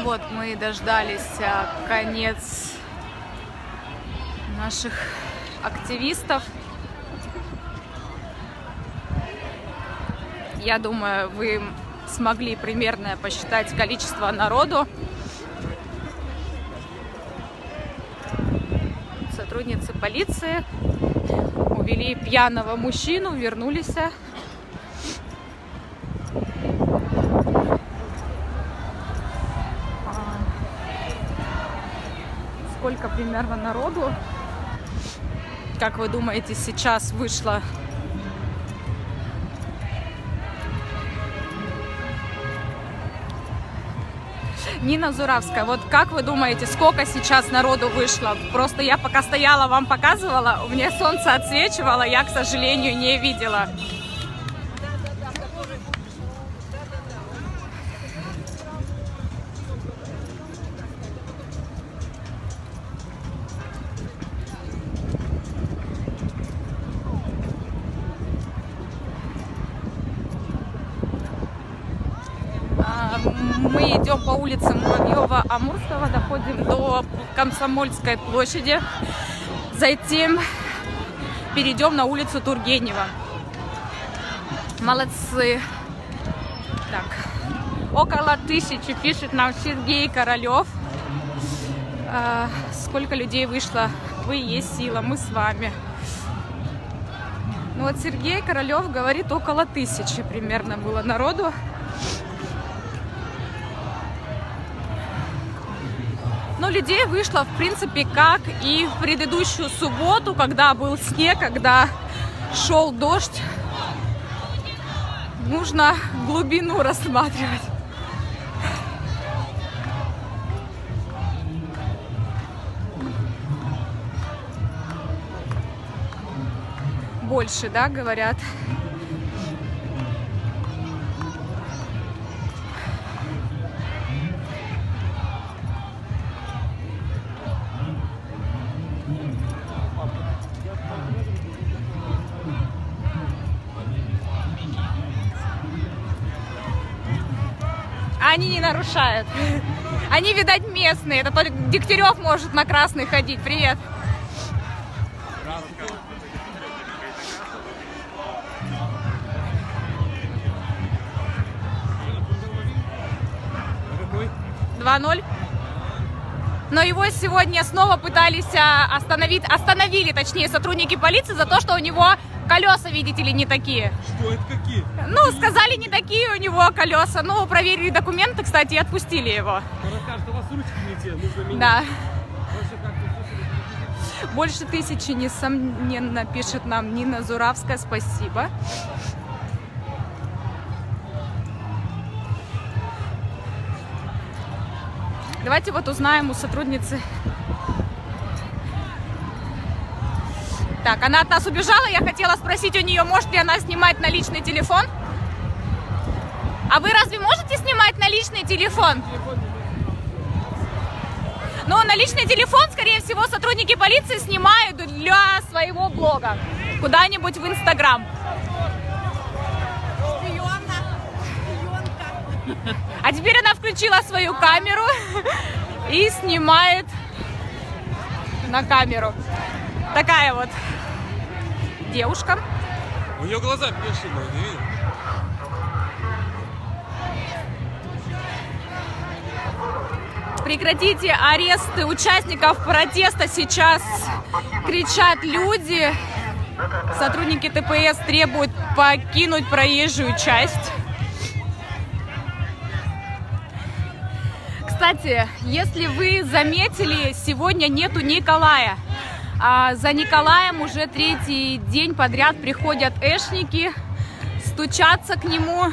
Вот мы дождались конец наших активистов. Я думаю, вы смогли примерно посчитать количество народу. Сотрудницы полиции увели пьяного мужчину, вернулись. Сколько примерно народу? Как вы думаете, сейчас вышло? Нина Зуравская, вот как вы думаете, сколько сейчас народу вышло? Просто я пока стояла, вам показывала, у меня солнце отсвечивало, я, к сожалению, не видела. Мы идем по улице Муравьева-Амурского, доходим до Комсомольской площади, затем перейдем на улицу Тургенева. Молодцы. Так, около тысячи, пишет нам Сергей Королев. А, сколько людей вышло? Вы есть сила, мы с вами. Ну вот Сергей Королев говорит, около тысячи примерно было народу. Но людей вышло, в принципе, как и в предыдущую субботу, когда был снег, когда шел дождь. Нужно глубину рассматривать. Больше, да, говорят. Они не нарушают. Они, видать, местные. Это только Дегтярев может на красный ходить. Привет. два ноль. Но его сегодня снова пытались остановить, остановили, точнее, сотрудники полиции за то, что у него колеса, видите ли, не такие. Что это какие? Ну, сказали, не такие у него колеса. Ну, проверили документы, кстати, и отпустили его. Расскажет, у вас ручки не те, нужно менять. Да. Больше тысячи, несомненно, пишет нам Нина Зуравская. Спасибо. Давайте вот узнаем у сотрудницы. Так, она от нас убежала. Я хотела спросить у нее, может ли она снимать наличный телефон. А вы разве можете снимать наличный телефон? Ну, наличный телефон, скорее всего, сотрудники полиции снимают для своего блога. Куда-нибудь в Инстаграм. А теперь она включила свою камеру и снимает на камеру. Такая вот девушка. У нее глаза бешеные, не видишь? Прекратите аресты участников протеста. Сейчас кричат люди. Сотрудники Тэ Пэ Эс требуют покинуть проезжую часть. Кстати, если вы заметили, сегодня нету Николая. А за Николаем уже третий день подряд приходят эшники, стучатся к нему,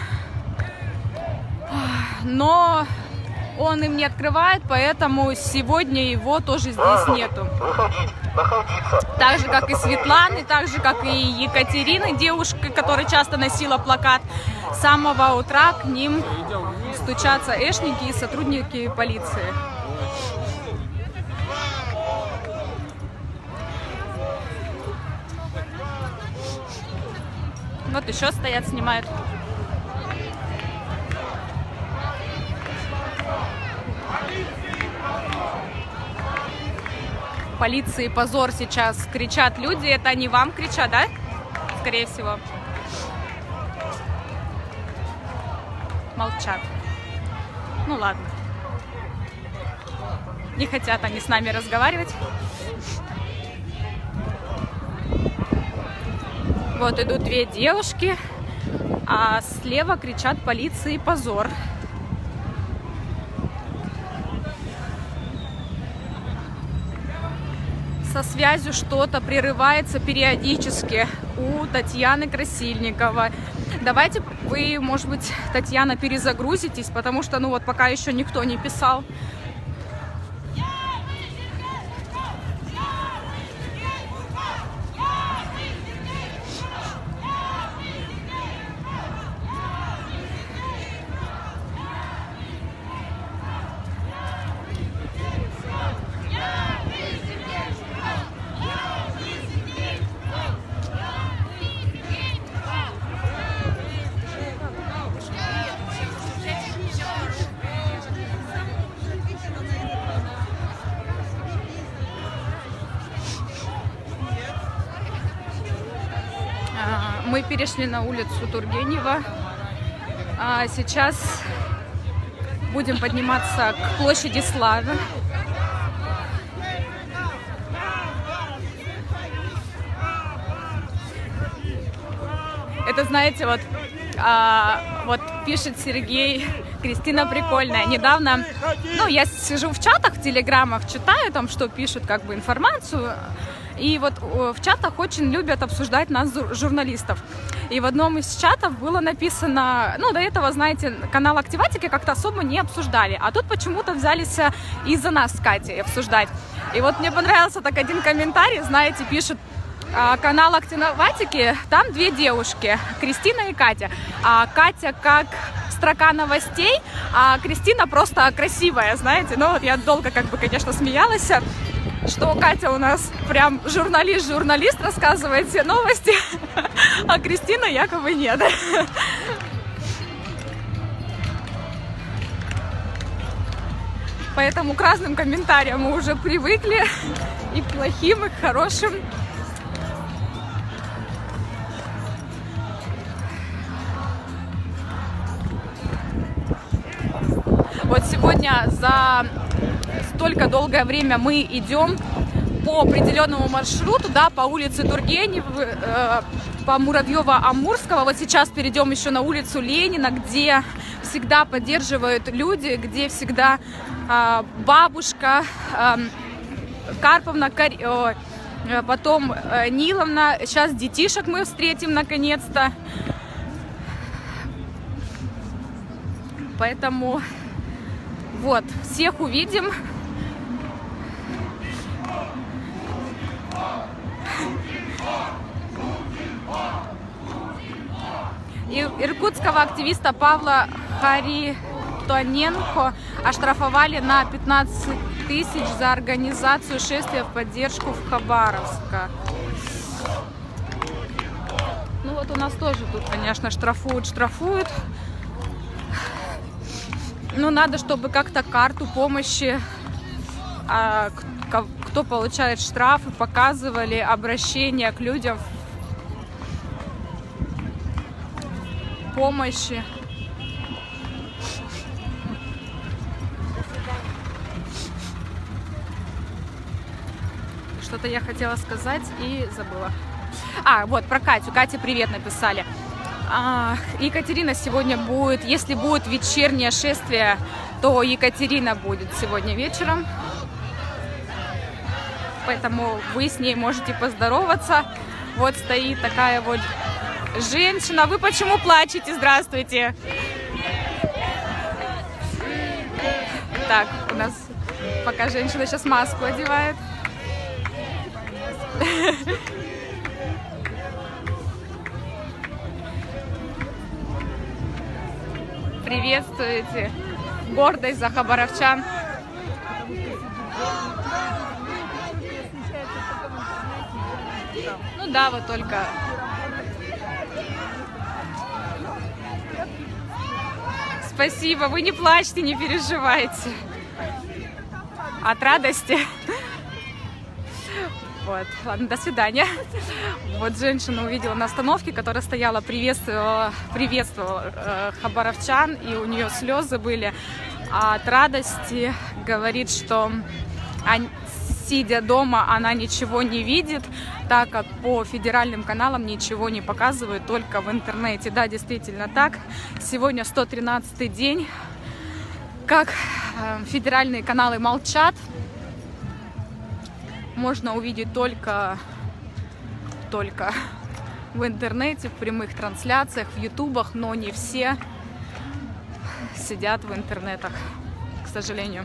но он им не открывает, поэтому сегодня его тоже здесь нету. Так же, как и Светланы, так же, как и Екатерины, девушка, которая часто носила плакат. С самого утра к ним стучатся эшники и сотрудники полиции. Вот еще стоят, снимают. полиции позор сейчас кричат люди. Это они вам кричат, да? Скорее всего. Молчат. Ну ладно. Не хотят они с нами разговаривать. Вот идут две девушки, а слева кричат полиции позор. Со связью что-то прерывается периодически у Татьяны Красильниковой. Давайте вы, может быть, Татьяна, перезагрузитесь, потому что, ну вот, пока еще никто не писал. Мы перешли на улицу Тургенева. А сейчас будем подниматься к площади Славы. Это, знаете, вот, а, вот пишет Сергей, Кристина прикольная. Недавно, ну, я сижу в чатах, в телеграммах, читаю там, что пишут, как бы, информацию. И вот в чатах очень любят обсуждать нас, журналистов. И в одном из чатов было написано, ну, до этого, знаете, канал Активатики как-то особо не обсуждали. А тут почему-то взялись из-за нас с Катей обсуждать. И вот мне понравился так один комментарий, знаете, пишут, канал Активатики, там две девушки, Кристина и Катя. А Катя как строка новостей, а Кристина просто красивая, знаете. Ну, вот я долго, как бы, конечно, смеялась, что Катя у нас прям журналист-журналист, рассказывает все новости, а Кристина якобы нет. Поэтому к разным комментариям мы уже привыкли, и к плохим, и к хорошим. Вот сегодня за столько долгое время мы идем по определенному маршруту, да, по улице Тургенева, э, по Муравьева-Амурского. Вот сейчас перейдем еще на улицу Ленина, где всегда поддерживают люди, где всегда э, бабушка э, Карповна, Кар... э, потом э, Ниловна. Сейчас детишек мы встретим наконец-то. Поэтому вот, всех увидим. И иркутского активиста Павла Харитоненко оштрафовали на пятнадцать тысяч за организацию шествия в поддержку в Хабаровска. Ну вот у нас тоже тут, конечно, штрафуют, штрафуют. Ну, надо, чтобы как-то карту помощи, а, кто получает штрафы, показывали обращение к людям помощи. Что-то я хотела сказать и забыла. А, вот, про Катю. Кате привет написали. А, Екатерина сегодня будет, если будет вечернее шествие, то Екатерина будет сегодня вечером. Поэтому вы с ней можете поздороваться. Вот стоит такая вот женщина. Вы почему плачете? Здравствуйте. Так, у нас пока женщина сейчас маску одевает. Приветствуете. Гордость за хабаровчан. Ну да, вот только. Спасибо, вы не плачьте, не переживайте. От радости. Вот, ладно, до свидания. Вот женщина увидела на остановке, которая стояла, приветствовала, приветствовала э, хабаровчан, и у нее слезы были от радости. Говорит, что они, сидя дома, она ничего не видит, так как по федеральным каналам ничего не показывают, только в интернете. Да, действительно так. Сегодня сто тринадцатый день, как э, федеральные каналы молчат. Можно увидеть только, только в интернете, в прямых трансляциях, в ютубах, но не все сидят в интернетах, к сожалению.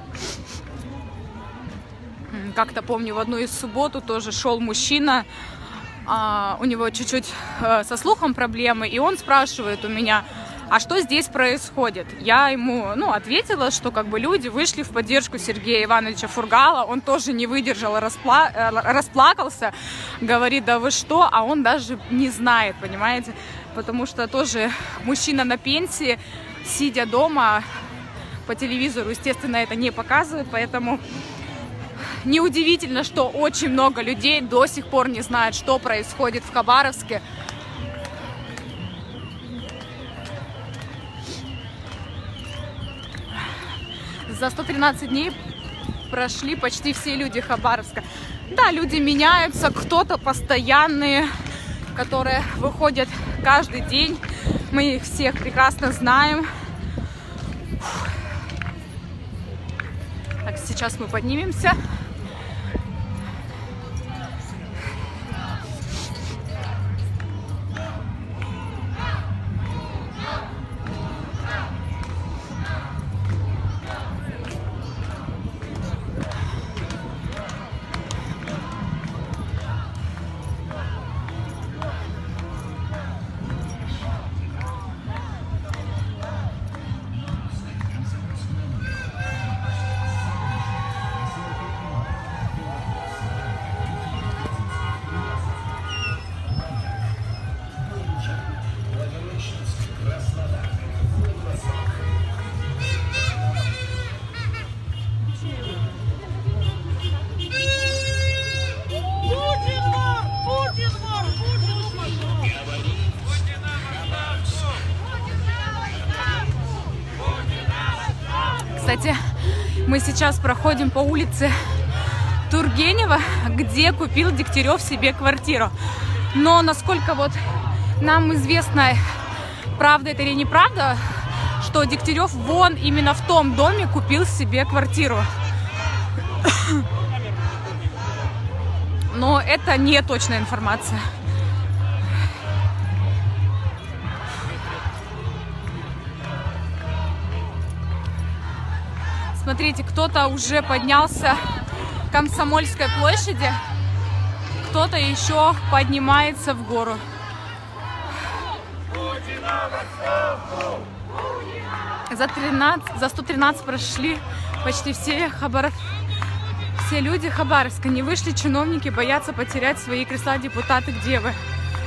Как-то помню, в одну из субботу тоже шел мужчина, а, у него чуть-чуть а, со слухом проблемы, и он спрашивает у меня: а что здесь происходит? Я ему, ну, ответила, что как бы люди вышли в поддержку Сергея Ивановича Фургала. Он тоже не выдержал, распла... расплакался, говорит: да вы что? А он даже не знает, понимаете? Потому что тоже мужчина на пенсии, сидя дома, по телевизору, естественно, это не показывают, поэтому неудивительно, что очень много людей до сих пор не знают, что происходит в Хабаровске. За сто тринадцать дней прошли почти все люди Хабаровска. Да, люди меняются, кто-то постоянные, которые выходят каждый день. Мы их всех прекрасно знаем. Так, сейчас мы поднимемся. Кстати, мы сейчас проходим по улице Тургенева, где купил Дегтярев себе квартиру. Но насколько вот нам известно, правда это или неправда, что Дегтярев вон именно в том доме купил себе квартиру. Но это не точная информация. Смотрите, кто-то уже поднялся к Комсомольской площади, кто-то еще поднимается в гору. За, тринадцать, за сто тринадцать прошли почти все, Хабаров... все люди Хабаровска. Не вышли чиновники, боятся потерять свои кресла депутаты. Где вы?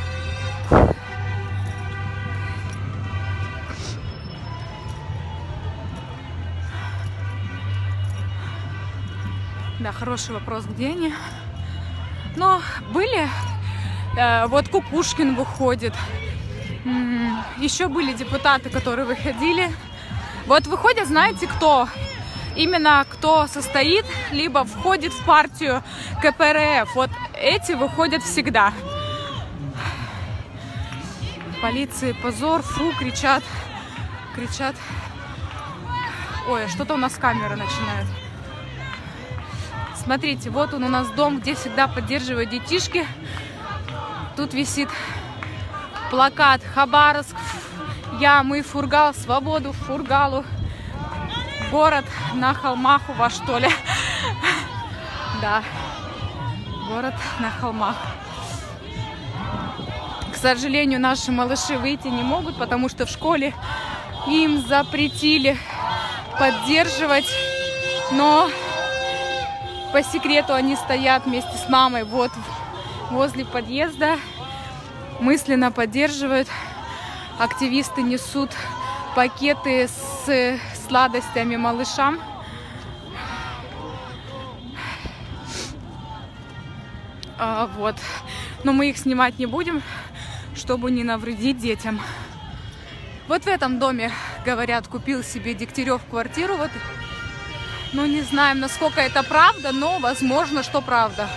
Да, хороший вопрос, где они? Но были, э, вот Кукушкин выходит, м-м, еще были депутаты, которые выходили. Вот выходят, знаете, кто? Именно кто состоит, либо входит в партию ка пэ эр эф. Вот эти выходят всегда. Полиции позор, фу, кричат, кричат. Ой, что-то у нас камера начинает. Смотрите, вот он у нас дом, где всегда поддерживают детишки. Тут висит плакат: Хабаровск, я, мы, Фургал, свободу Фургалу. Город на холмах у вас, что ли? Да, город на холмах. К сожалению, наши малыши выйти не могут, потому что в школе им запретили поддерживать. Но по секрету они стоят вместе с мамой вот возле подъезда, мысленно поддерживают. Активисты несут пакеты с сладостями малышам. А, вот. Но мы их снимать не будем, чтобы не навредить детям. Вот в этом доме, говорят, купил себе Дегтярев квартиру. Вот. Ну, не знаем, насколько это правда, но возможно, что правда.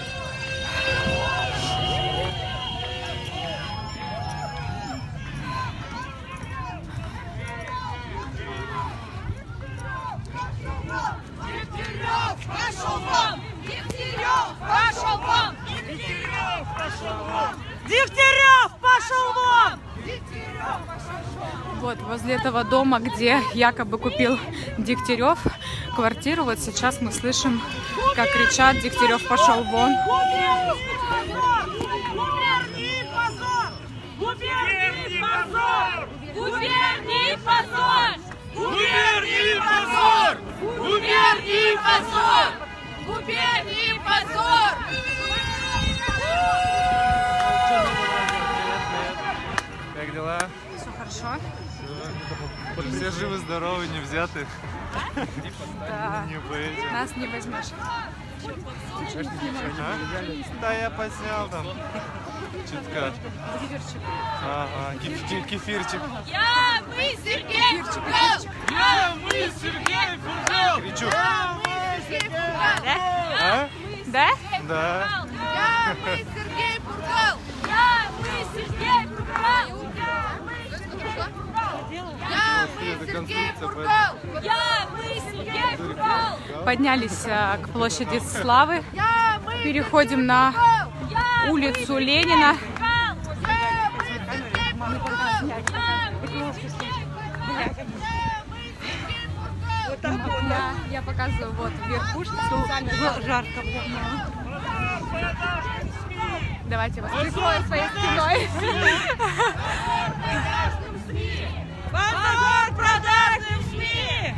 Пошел вон! Дегтярев пошел вон! Дегтярев пошел вон! Дегтярев пошел вон! Вот возле этого дома, где якобы купил Дегтярев квартиру, вот сейчас мы слышим, как кричат: Дегтярев пошел вон. Губерний позор! Губерний позор! Губерний позор! Губерний позор! Губерний позор! Губерний позор! Как дела? Все хорошо. Все живы-здоровы, не взяты. Да. Не боитесь. Нас не возьмешь. А? Да, я поснял там. Чутка. Кефирчик. Ага, кеф кефирчик. Я, мы, Сергей Фургал! Я, мы, Сергей Фургал! Кричу. Я, мы, Сергей Фургал! А? Да? Да. Я, мы, Сергей Фургал! Я, мы, Сергей Фургал! Я, мы, Сергей Фургал! Я, мы, Сергей Фургал! Поднялись а, к площади Славы. Переходим на улицу Ленина. Я, я показываю вот верхушку. Жарко. Давайте вас прикрою своей спиной. Позор продажным СМИ!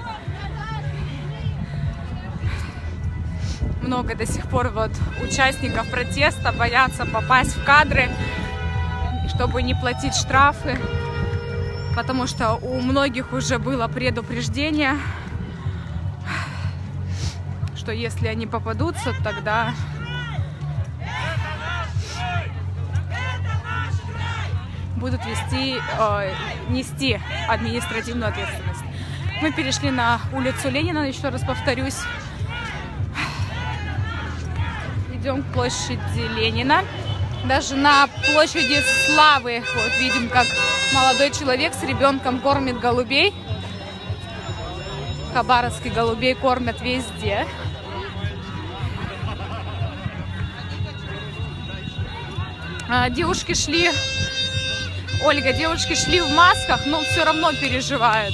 Много до сих пор вот участников протеста боятся попасть в кадры, чтобы не платить штрафы, потому что у многих уже было предупреждение, что если они попадутся, тогда будут вести, э, нести административную ответственность. Мы перешли на улицу Ленина, еще раз повторюсь. Идем к площади Ленина. Даже на площади Славы вот видим, как молодой человек с ребенком кормит голубей. Хабаровских голубей кормят везде. А, девушки шли, Ольга, девушки шли в масках, но все равно переживают.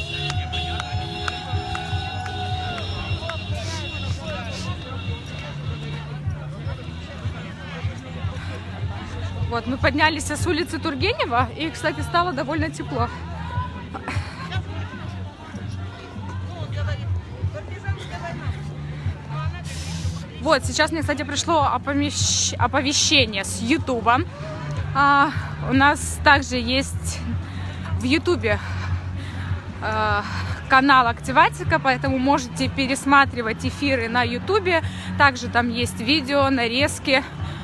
Вот, мы поднялись с улицы Тургенева, и, кстати, стало довольно тепло. Вот, сейчас мне, кстати, пришло оповещ... оповещение с Ютуба. А, у нас также есть в Ютубе а, канал Активатика, поэтому можете пересматривать эфиры на Ютубе. Также там есть видео, нарезки.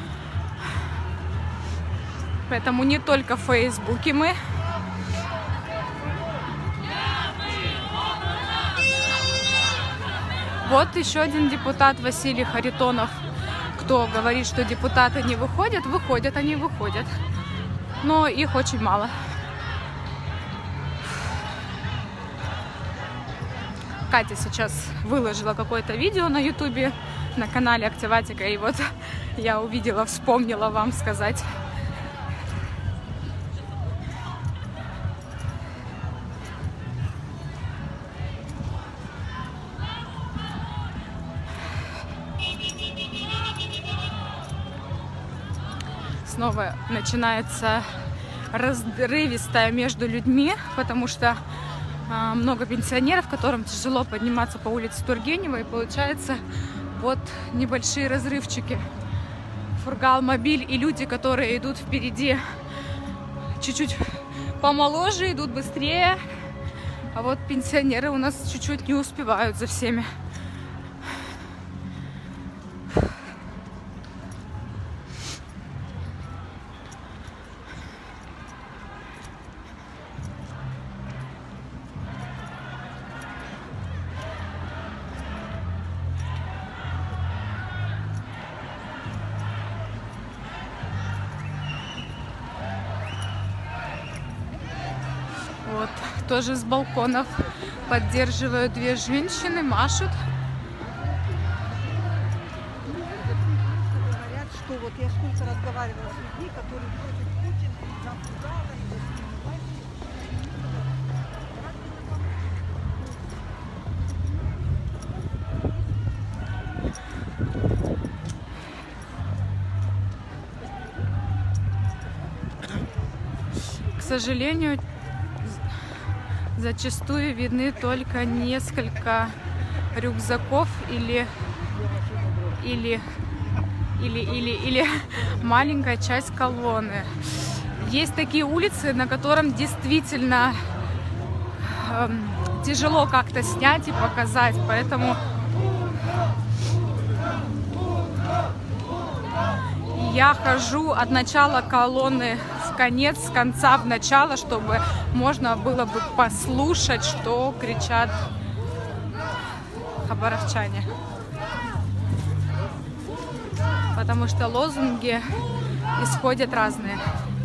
Поэтому не только в Фейсбуке мы. Вот еще один депутат Василий Харитонов. Кто говорит, что депутаты не выходят, выходят, они выходят. Но их очень мало. Катя сейчас выложила какое-то видео на ютубе, на канале Активатика. И вот я увидела, вспомнила вам сказать. Снова начинается разрывистая между людьми, потому что а, много пенсионеров, которым тяжело подниматься по улице Тургенева, и получается вот небольшие разрывчики. Фургал, Мобиль и люди, которые идут впереди, чуть-чуть помоложе, идут быстрее, а вот пенсионеры у нас чуть-чуть не успевают за всеми. тоже с балконов поддерживают две женщины, машут. Говорят, что вот я сколько разговаривала с людьми, которые против Путина, к сожалению, зачастую видны только несколько рюкзаков или или или или или маленькая часть колонны. Есть такие улицы, на котором действительно эм, тяжело как-то снять и показать, поэтому я хожу от начала колонны в конец, с конца в начало, чтобы можно было бы послушать, что кричат хабаровчане. Потому что лозунги исходят разные.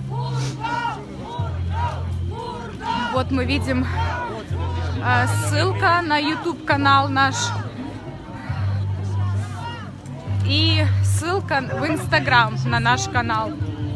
Вот мы видим э, ссылка на YouTube канал наш и ссылка в Instagram на наш канал.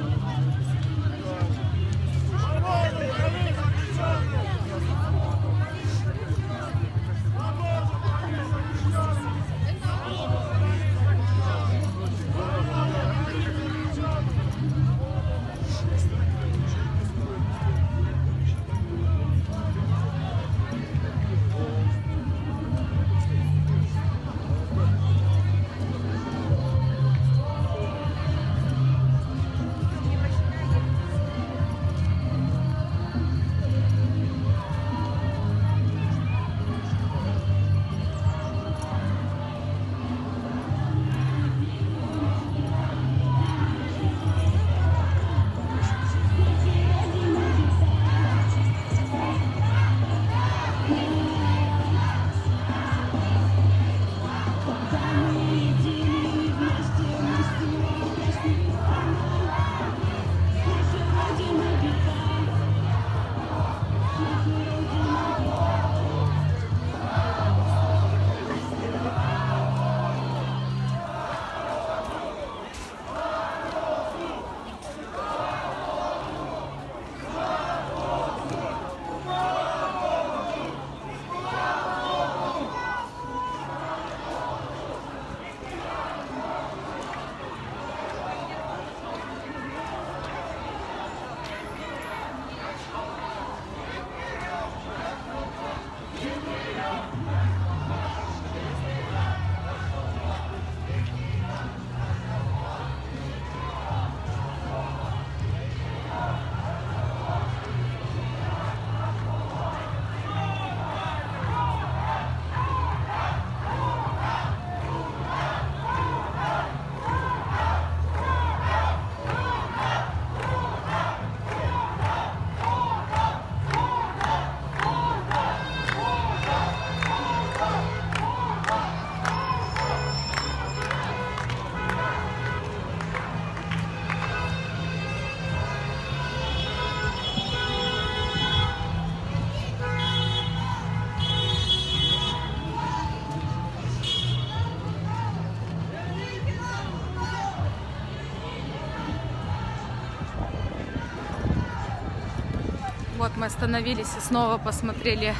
Вот мы остановились и снова посмотрели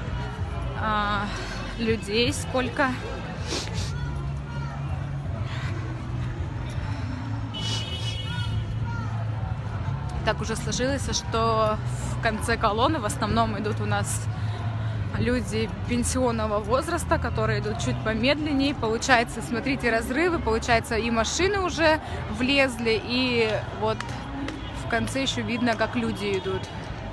а, людей, сколько. Так уже сложилось, что в конце колонны в основном идут у нас люди пенсионного возраста, которые идут чуть помедленнее. Получается, смотрите, разрывы, получается, и машины уже влезли, и вот в конце еще видно, как люди идут.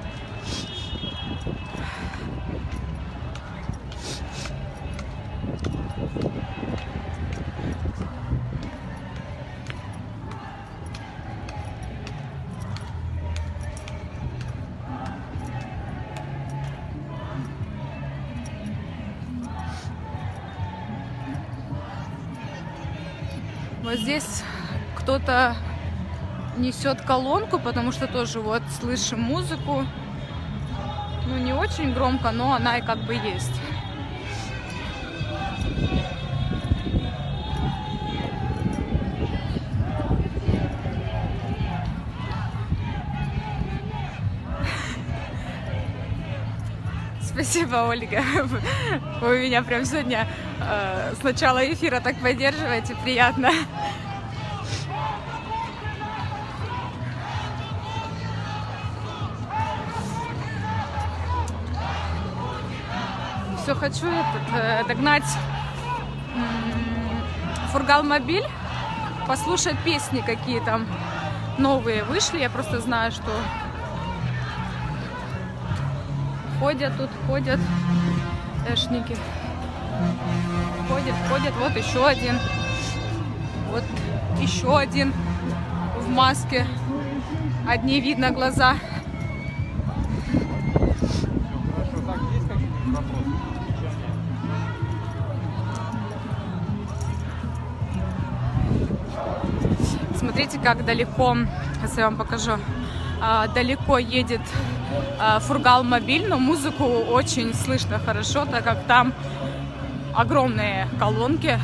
Вот здесь кто-то несет колонку, потому что тоже вот слышим музыку. ну, не очень громко, но она и как бы есть. Спасибо, Ольга. Вы меня прям сегодня э, с начала эфира так поддерживаете, приятно. Все хочу этот, э, догнать э, Фургал-мобиль, послушать песни, какие там новые вышли. Я просто знаю, что ходят тут, ходят эшники. Ходят, ходят. Вот еще один. Вот еще один в маске. Одни видно глаза. Смотрите, как далеко, сейчас я вам покажу, далеко едет Фургал-мобиль, но музыку очень слышно хорошо, так как там огромные колонки.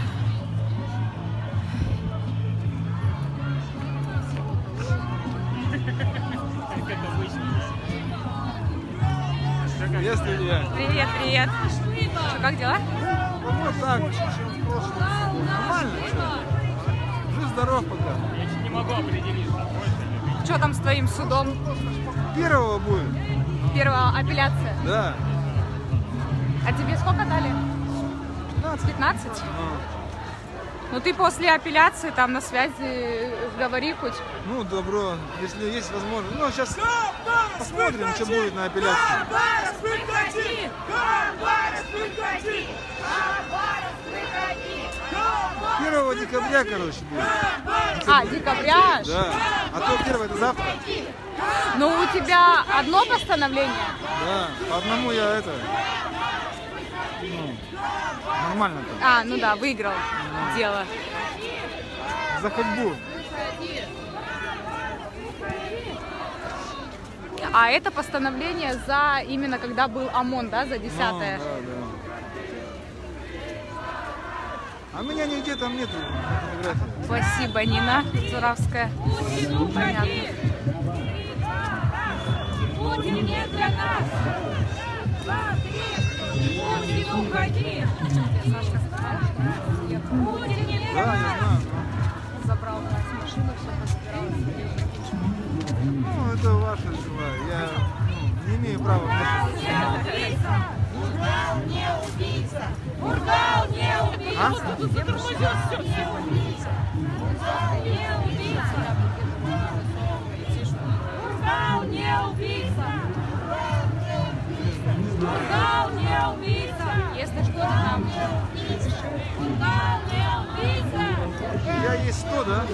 Приветствую. Привет, привет. Что, как дела? Вот так. Нормально. Жив-здоров пока. Я еще не могу определиться. Что там с твоим судом? Первого будет. Первая апелляция? Да. А тебе сколько дали? пятнадцать? А. Ну ты после апелляции там на связи говори хоть. Ну, добро, если есть возможность. Ну, сейчас посмотрим, что будет на апелляции. первого декабря, короче, будет. А, декабря? Да. А то первое это завтра. Ну, у тебя одно постановление? Да, по одному я это... Ну, нормально там. А, ну да, выиграл ну. дело. За ходьбу. А это постановление за именно когда был ОМОН, да, за десятое? Ну, да, да. А меня нигде там нету фотографии. Спасибо, Нина Зуравская. Понятно. Путин не для нас! Путин, уходи! Путин не для Да, я нас! знаю. Забрал машину, все разбирался. Ну, это ваши дела. Я ну, не имею права вмешиваться. Фургал не убийца! Фургал не убийца! А? Тут затормозил все, все убийца! Фургал не убийца! Фургал не убийца! Фургал не убийца! Если что, то там. Фургал не убийца! Я есть сто, да?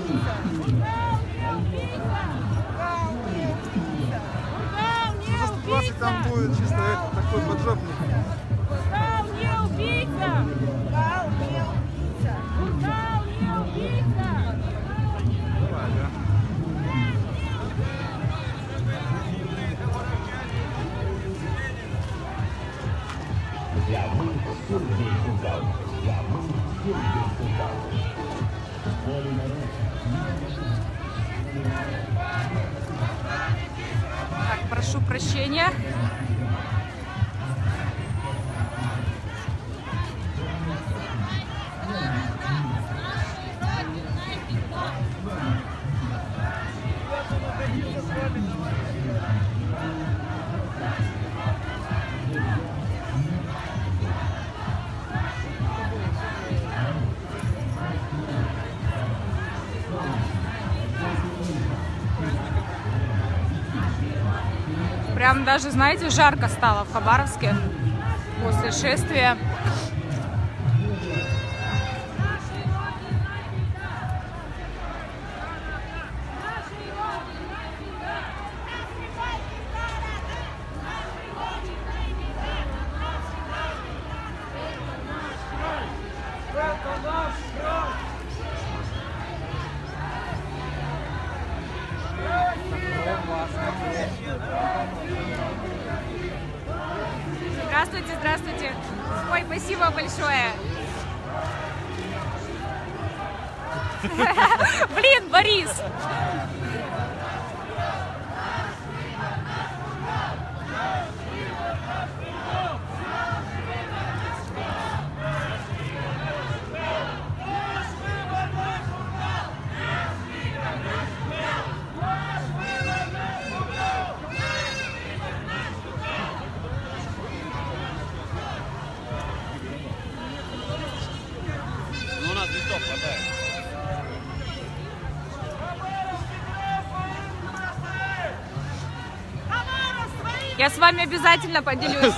За сто двадцать там будет чисто это, такой поджопник. Фургал не убийца! Фургал не убийца! Фургал не убийца! Давай, да. Так, прошу прощения. Прям даже, знаете, жарко стало в Хабаровске после шествия. большое. Блин, Борис. Ну, у нас листов хватает. Я с вами обязательно поделюсь.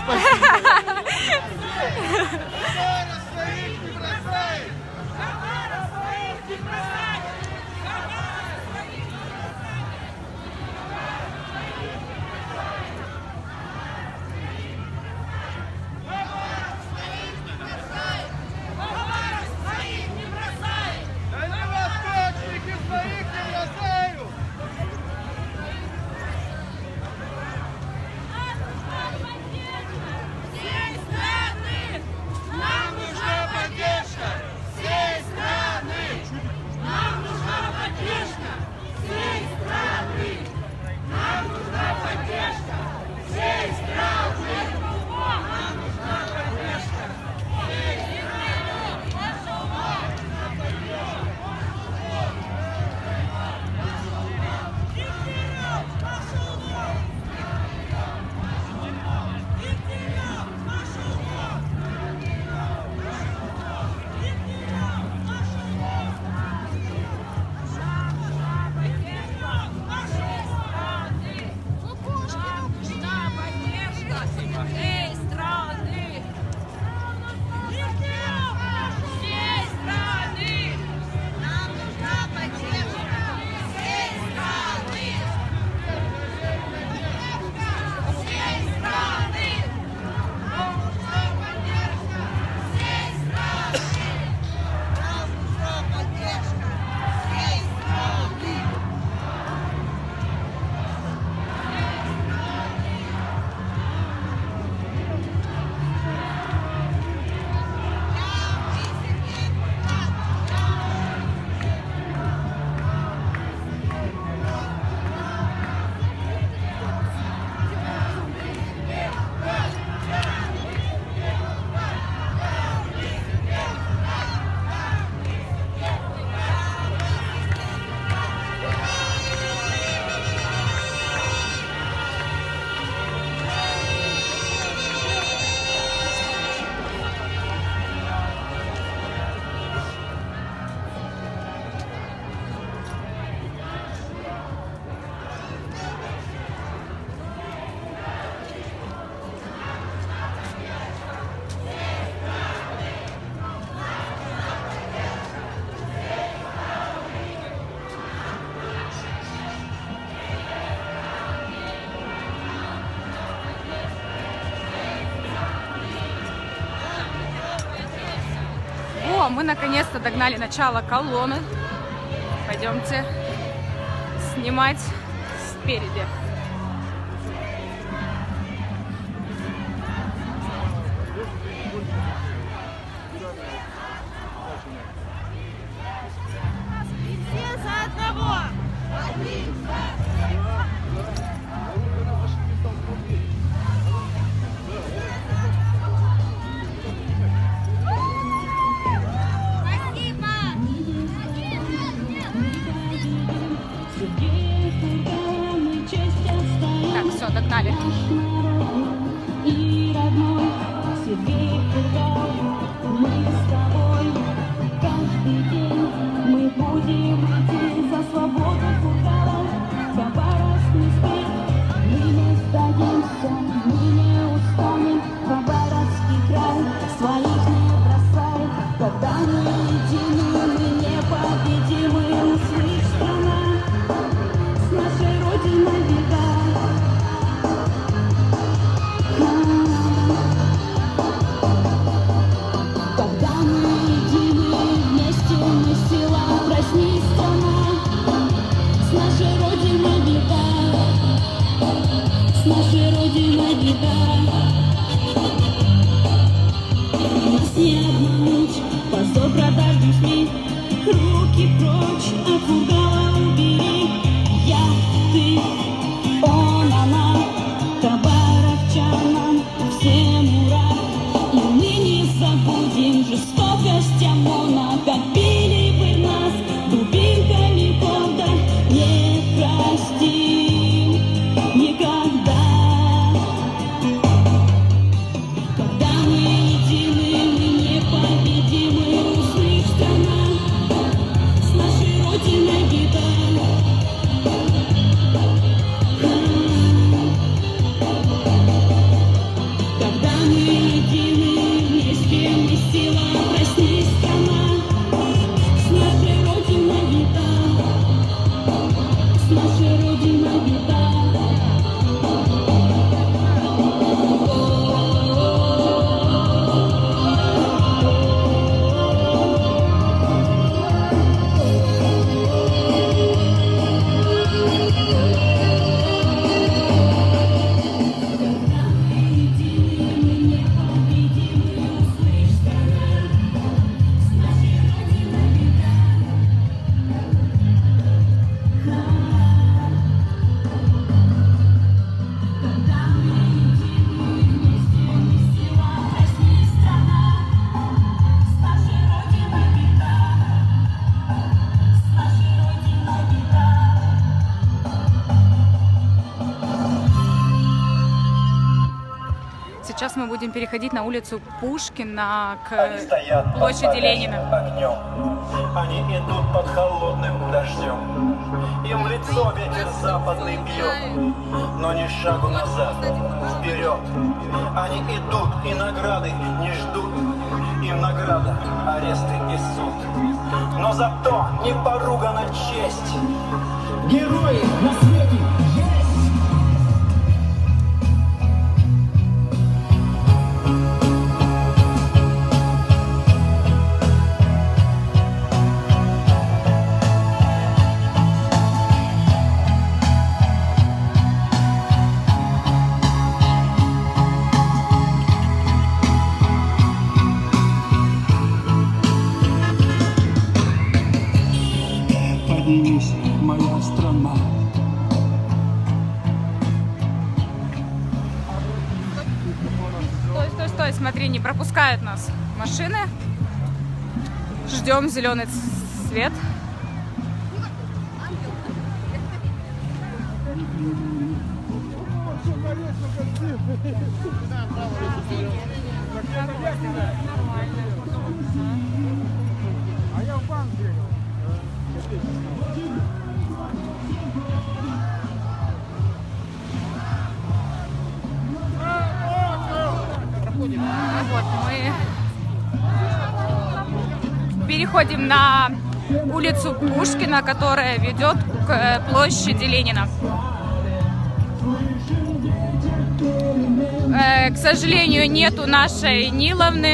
Мы наконец-то догнали начало колонны. Пойдемте снимать спереди. Все за одного! Честь возьми, руки прочь от фургала убери. Я, ты, он, она, хабаровчанам всем ура. И мы не забудем жестокость ОМОНа, как били вы нас дубинками года. Не простим никогда. Когда мы едины, мы непобедимы. Услышь, страна, с нашей родиной беда. Когда мы едины, вместе мы сила. Проснись, страна, с нашей родиной беда. С нашей родиной беда. Сейчас мы будем переходить на улицу Пушкина к Они стоят площади под Ленина. огнем. Они идут под холодным дождем. Им в лицо ветер западный бьет, но ни шагу назад, вперед. Они идут и награды не ждут. Им награда, аресты и суд. Но зато не поругана честь. Герои на свете есть. Поднимись, моя страна. Стой, стой, стой, смотри, не пропускают нас машины. Ждем зеленый свет. А я в банк бегал. Вот мы переходим на улицу Пушкина, которая ведет к площади Ленина. К сожалению, нету нашей Ниловны.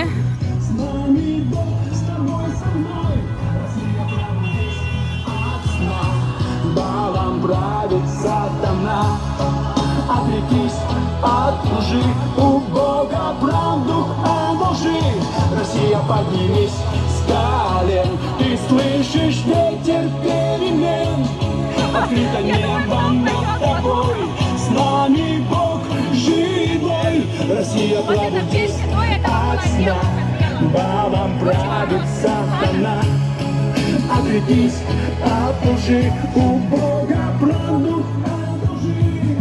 Балом правит сатана. Отрекись от лжи, у Бога правду одолжи. Россия, поднимись с колен, ты слышишь ветер перемен. Открыто небо над тобой, с нами Бог живой. Россия, пробудись от сна, балом правит сатана. Отрекись от лжи, у Бога правду одолжи.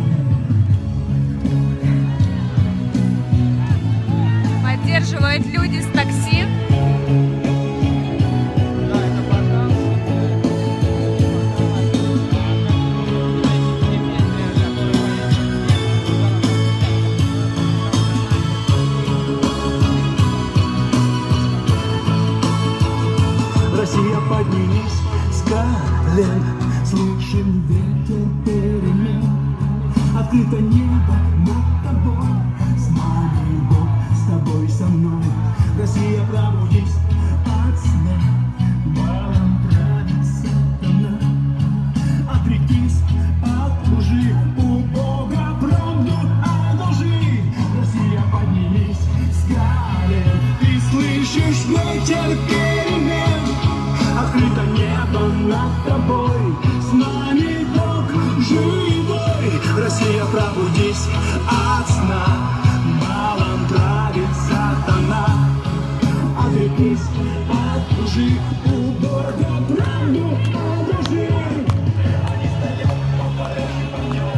Поддерживают люди с такси. Россия, поднимись с колен, слышим ветер перемен. Открыто небо над тобой, с нами Бог, с тобой, со мной. Россия, пробудись от сна, балом правит сатана. Отрекись от лжи, у Бога правду одолжи. Россия, поднимись с колен, ты слышишь ветер перемен. открыто небо над тобой. С нами Бог живой. Россия, пробудись от сна. Балом правит сатана. Отрекись от лжи, у Бога правду одолжи. Они стоят под палящим огнем.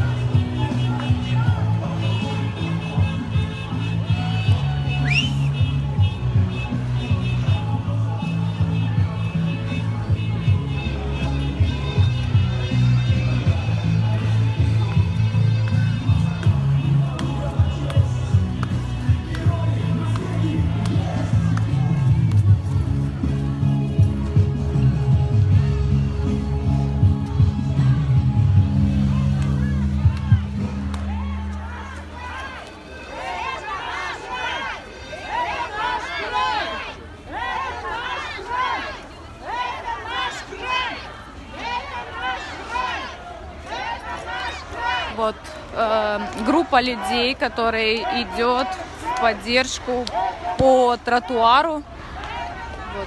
Вот э, группа людей, которая идет в поддержку по тротуару. Вот.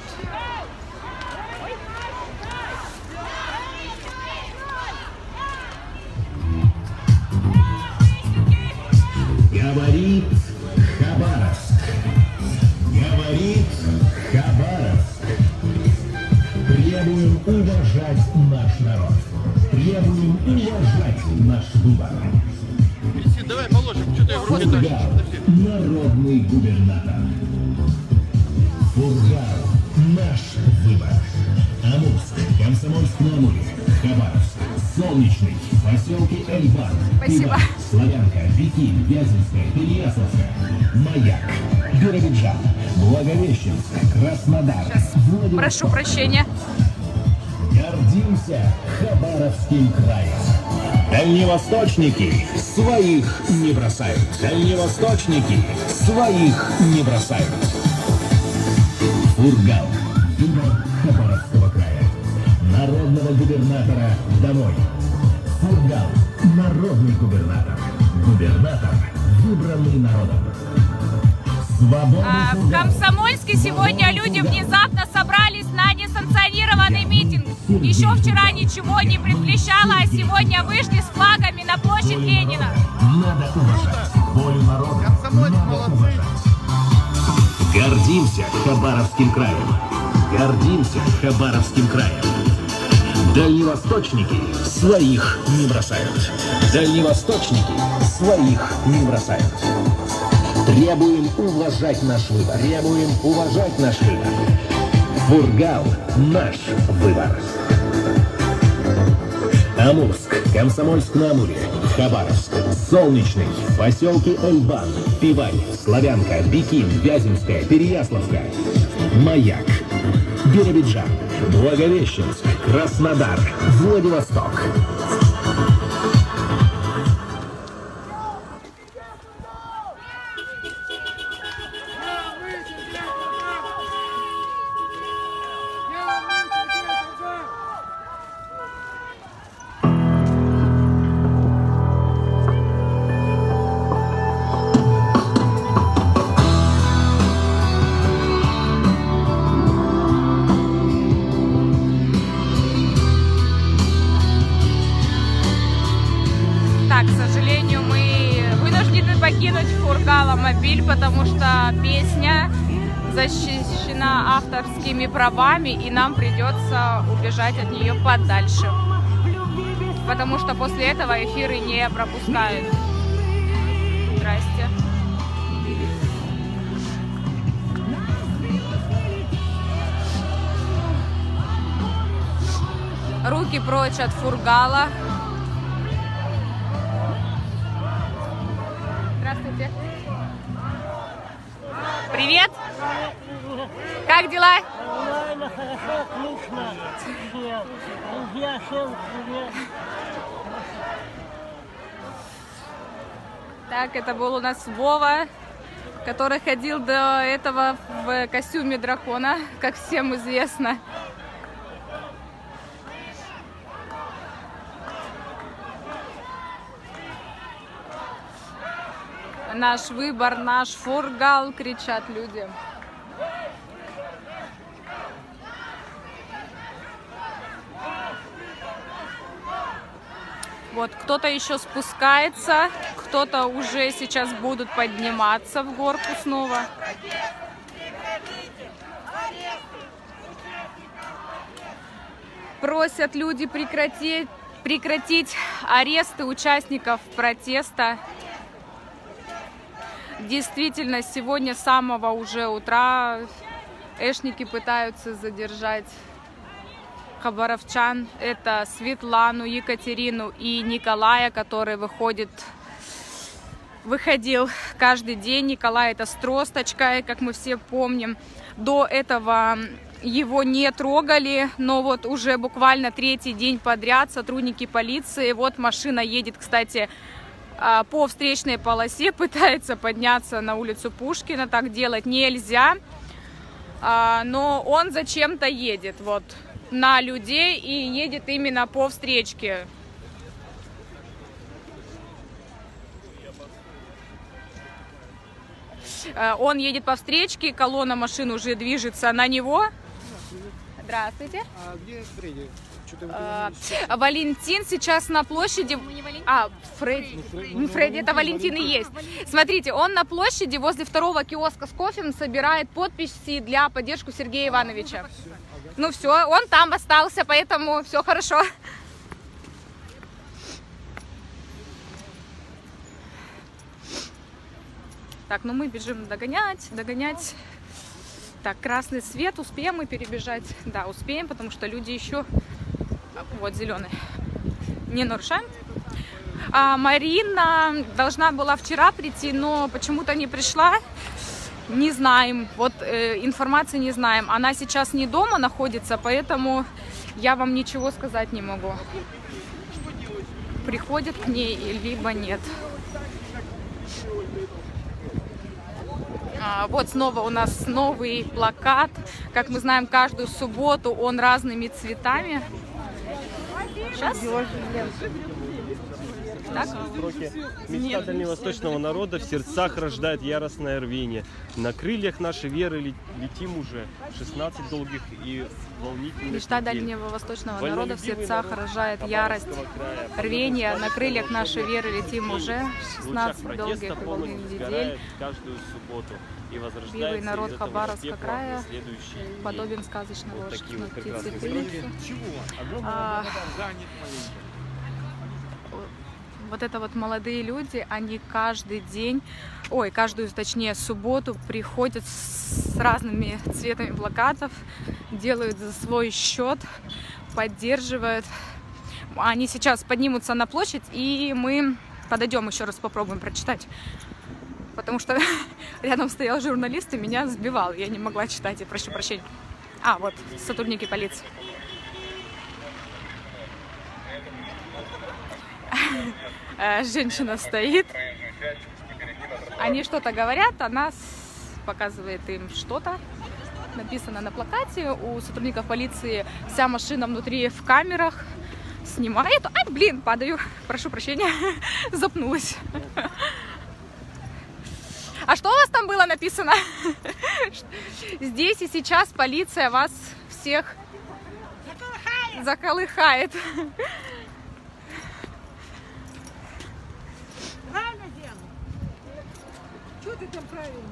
Говорит Хабаровск. Говорит Хабаровск. Требуем уважать наш народ. Требуем уважать наш выбор. Давай положим, что ты в руки Фургал, народный губернатор. Фургал, наш выбор. Амурск, Комсомольск-на-Амуре, Хабаровск, Солнечный, поселки Эльбан, Спасибо. Славянка, Пекин, Вяземская, Переяславская, Маяк, Биробиджан, Благовещенск, Краснодар. Сейчас. Прошу прощения. Гордимся Хабаровским краем. Дальневосточники своих не бросают. Дальневосточники своих не бросают. Фургал, выбор Хабаровского края. Народного губернатора домой. Фургал, народный губернатор. Губернатор, выбранный народом. А, в Комсомольске сегодня люди внезапно собрались на несанкционированный митинг. Еще вчера ничего не предвещало, а сегодня вышли с флагами на площадь Ленина. Надо уважать волю народа. Надо уважать. Гордимся Хабаровским краем. Гордимся Хабаровским краем. Дальневосточники своих не бросают. Дальневосточники своих не бросают. Требуем уважать наш выбор. Требуем уважать наш выбор. Фургал – наш выбор. Амурск, Комсомольск-на-Амуре, Хабаровск, Солнечный, поселки Эльбан, Пивань, Славянка, Пекин, Вяземская, Переяславская, Маяк, Биробиджан, Благовещенск, Краснодар, Владивосток. Покинуть Фургаломобиль, потому что песня защищена авторскими правами, и нам придется убежать от нее подальше, потому что после этого эфиры не пропускают. Здрасте. Руки прочь от Фургала. Здравствуйте. Привет. Как дела? Нормально, хорошо, отлично. Привет. Друзья, всем привет. Так, это был у нас Вова, который ходил до этого в костюме дракона, как всем известно. Наш выбор, наш Фургал, кричат люди. Вот, кто-то еще спускается, кто-то уже сейчас будут подниматься в горку снова. Просят люди прекратить, прекратить аресты участников протеста. Действительно, сегодня с самого уже утра эшники пытаются задержать хабаровчан. Это Светлану, Екатерину и Николая, который выходит, выходил каждый день. Николай — это с тросточкой, как мы все помним. До этого его не трогали, но вот уже буквально третий день подряд сотрудники полиции, вот машина едет, кстати, по встречной полосе, пытается подняться на улицу Пушкина, так делать нельзя, но он зачем-то едет вот на людей и едет именно по встречке. Он едет по встречке, колонна машин уже движется на него. Здравствуйте. А где Фредди? А, Валентин сейчас на площади. А, Фредди. Не Фредди, это Валентин и есть. Смотрите, он на площади возле второго киоска с кофе собирает подписи для поддержки Сергея Ивановича. Ну все, он там остался, поэтому все хорошо. Так, ну мы бежим догонять, догонять. Так, красный свет, успеем мы перебежать? Да, успеем, потому что люди еще... Вот, зеленый. Не нарушаем. А, Марина должна была вчера прийти, но почему-то не пришла. Не знаем, вот э, информации не знаем. Она сейчас не дома находится, поэтому я вам ничего сказать не могу. Приходит к ней, либо нет. А, вот снова у нас новый плакат. Как мы знаем, каждую субботу он разными цветами. Сейчас. Так? Мечта дальневосточного народа в сердцах рождает яростное рвение. На крыльях нашей веры летим уже шестнадцать долгих и волнительных Мечта недель. дальневосточного народа в сердцах рождает ярость, рвение. На крыльях нашей веры летим уже шестнадцать долгих и волнительных недель. Каждую субботу. И Белый народ Хабаровска края подобен сказочной вот птице. А, вот это вот молодые люди, они каждый день, ой, каждую, точнее, субботу приходят с разными цветами плакатов, делают за свой счет, поддерживают. Они сейчас поднимутся на площадь, и мы подойдем еще раз, попробуем прочитать. Потому что рядом стоял журналист и меня сбивал. Я не могла читать, я прошу прощения. А, вот, сотрудники полиции. Женщина стоит. Они что-то говорят, она показывает им что-то. Написано на плакате. У сотрудников полиции вся машина внутри в камерах. Снимает. Ай, блин, падаю. Прошу прощения. Запнулась. А что у вас там было написано? Здесь и сейчас полиция вас всех заколыхает. заколыхает. Правильно делаю? Что ты там правильно?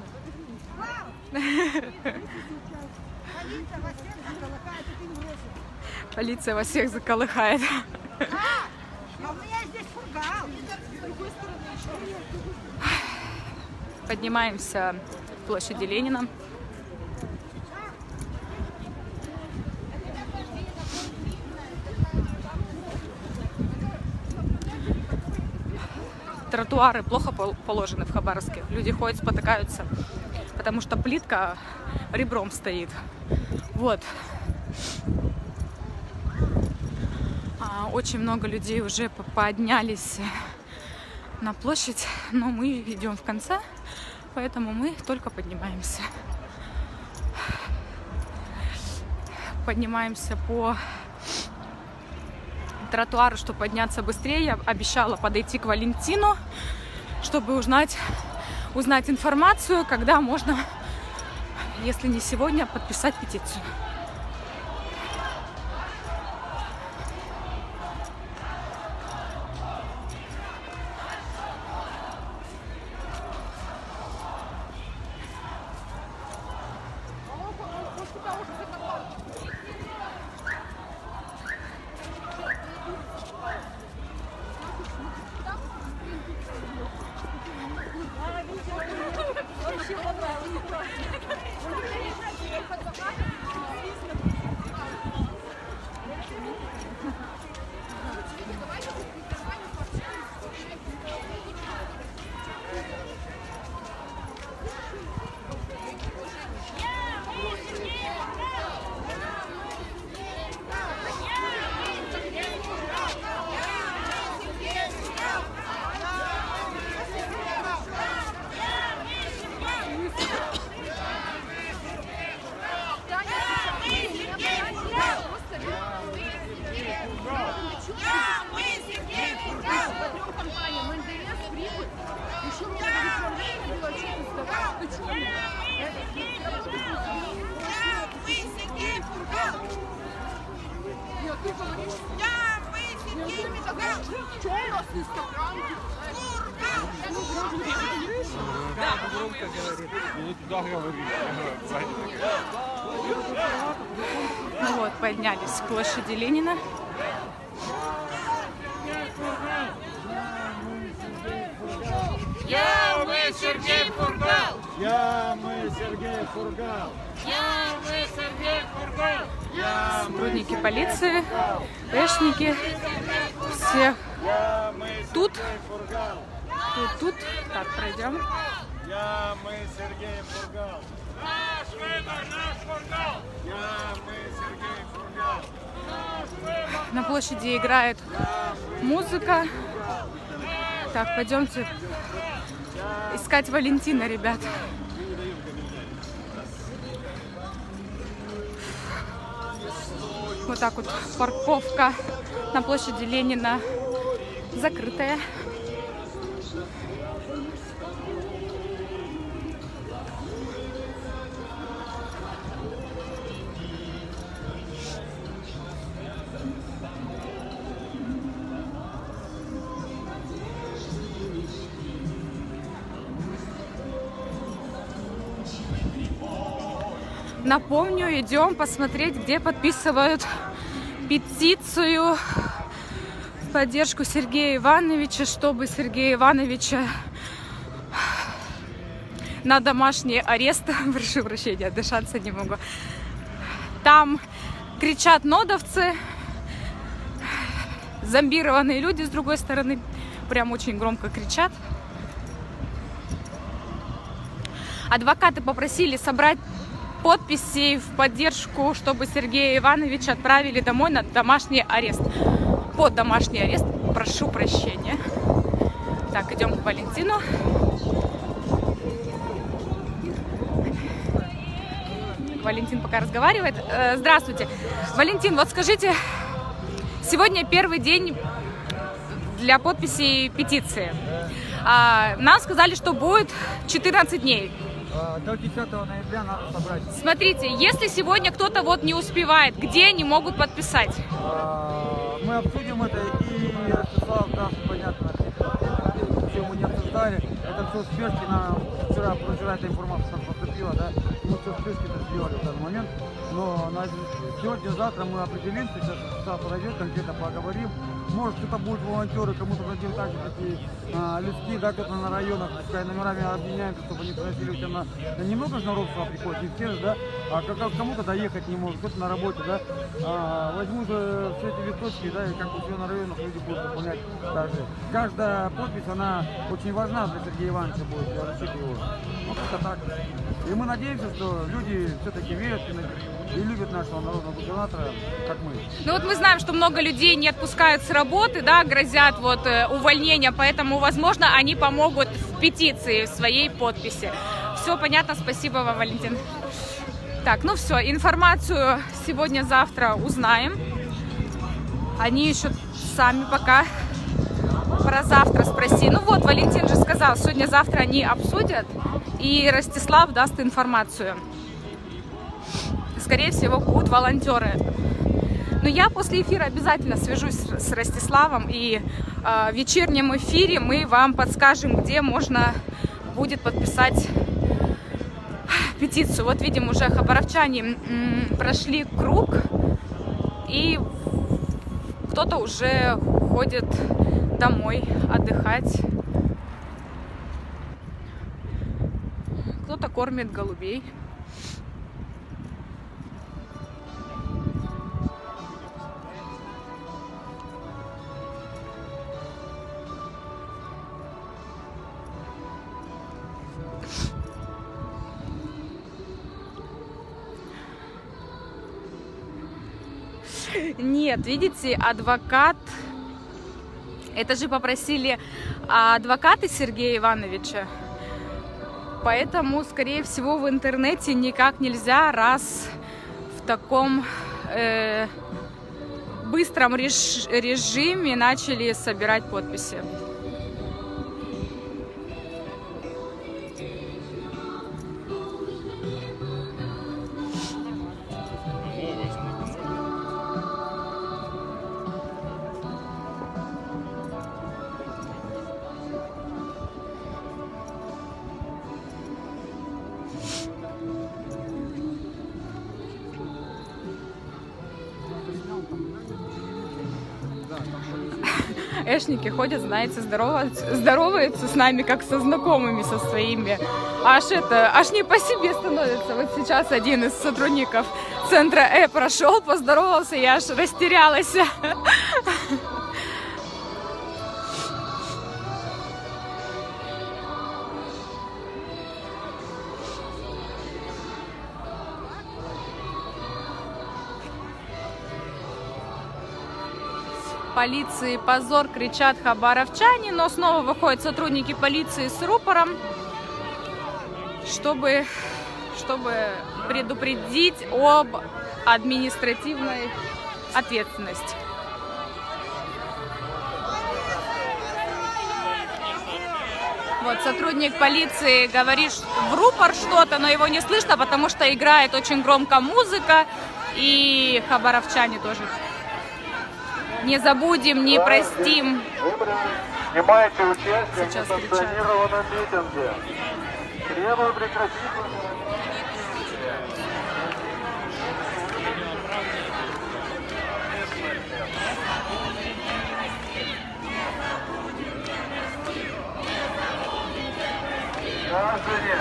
Полиция вас всех заколыхает. А, а у меня здесь фургал. С другой стороны еще. Поднимаемся к площади Ленина. Тротуары плохо положены в Хабаровске. Люди ходят, спотыкаются, потому что плитка ребром стоит. Вот. Очень много людей уже поднялись на площадь, но мы идем в конце, поэтому мы только поднимаемся. Поднимаемся по тротуару, чтобы подняться быстрее. Я обещала подойти к Валентину, чтобы узнать, узнать информацию, когда можно, если не сегодня, подписать петицию. Да, громко говорит. Не туда говорит. Ну вот, поднялись с площади Ленина. Я, мы, Сергей Фургал! Я, мы, Сергей Фургал! Я, мы, Сергей Фургал! Сотрудники полиции, пешники, все тут, тут, тут. Так, пройдем. Я, мы, Сергей Фургал! Наш выбор, наш Фургал! Я, мы, Сергей Фургал! На площади играет музыка. Так, пойдемте искать Валентина, ребят. Вот так вот парковка на площади Ленина закрытая. Напомню, идем посмотреть, где подписывают петицию в поддержку Сергея Ивановича, чтобы Сергея Ивановича на домашний арест, прошу прощения, дышаться не могу. Там кричат нодовцы, зомбированные люди с другой стороны, прям очень громко кричат. Адвокаты попросили собрать подписей в поддержку, чтобы Сергея Ивановича отправили домой на домашний арест. Под домашний арест, прошу прощения. Так, идем к Валентину. Валентин пока разговаривает. Здравствуйте. Валентин, вот скажите, сегодня первый день для подписи петиции. Нам сказали, что будет четырнадцать дней. До десятого ноября надо собрать. Смотрите, если сегодня кто-то вот не успевает, где они могут подписать? Мы обсудим это, и Ростислав даст, понятно, все мы не обсуждали. Это все в спешке, на вчера, вчера эта информация поступила, да, мы все в спешке это сделали в данный момент. Но на сегодня-завтра мы определимся, сейчас Ростислав подойдет, конкретно поговорим. Может, кто-то будет волонтеры, кому-то дадим также такие а, людские, да, кто-то на районах, пускай номерами объединяемся, чтобы они приносили у тебя на... Немного же народ сюда приходит, не все же, да, а кому-то доехать не может, кто-то на работе, да, а, возьмут же все эти листочки, да, и как бы все на районах люди будут выполнять также. Каждая подпись, она очень важна для Сергея Ивановича будет, для защиты его. Ну, как-то так. И мы надеемся, что люди все-таки верят и любят нашего народного губернатора, как мы. Ну вот мы знаем, что много людей не отпускают с работы, да, грозят вот э, увольнением, поэтому, возможно, они помогут в петиции, в своей подписи. Все понятно, спасибо вам, Валентин. Так, ну все, информацию сегодня-завтра узнаем. Они еще сами пока про завтра спроси. Ну вот, Валентин же сказал, сегодня-завтра они обсудят, и Ростислав даст информацию. Скорее всего, будут волонтеры. Но я после эфира обязательно свяжусь с Ростиславом, и э, в вечернем эфире мы вам подскажем, где можно будет подписать петицию. Вот видим, уже хабаровчане прошли круг, и кто-то уже ходит домой отдыхать. Кто-то кормит голубей. Нет, видите, адвокат, это же попросили адвокаты Сергея Ивановича, поэтому, скорее всего, в интернете никак нельзя, раз в таком э, быстром реж режиме начали собирать подписи. Эшники ходят, знаете, здороваются, здороваются с нами, как со знакомыми, со своими. Аж это, аж не по себе становится. Вот сейчас один из сотрудников центра Э прошел, поздоровался, я аж растерялась. Полиции позор, кричат хабаровчане, но снова выходят сотрудники полиции с рупором, чтобы, чтобы предупредить об административной ответственности. Вот сотрудник полиции говорит в рупор что-то, но его не слышно, потому что играет очень громко музыка, и хабаровчане тоже. Не забудем, не простим. Принимайте участие в несанкционированном митинге. Требую прекратить. Граждане,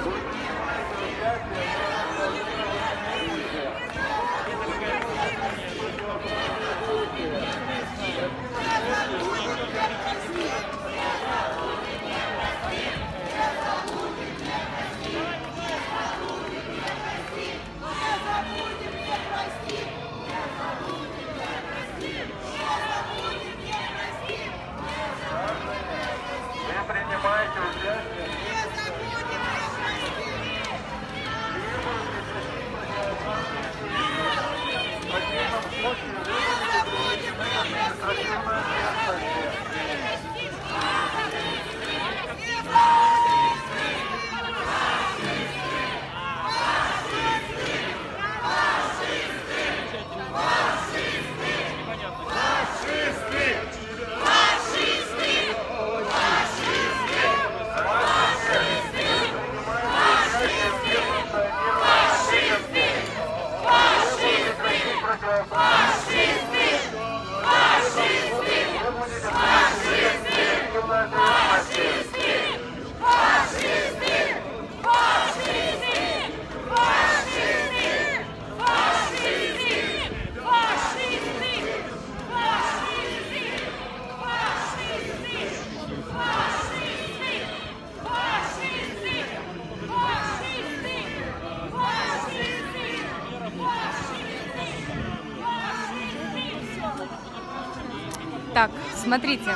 Так, смотрите.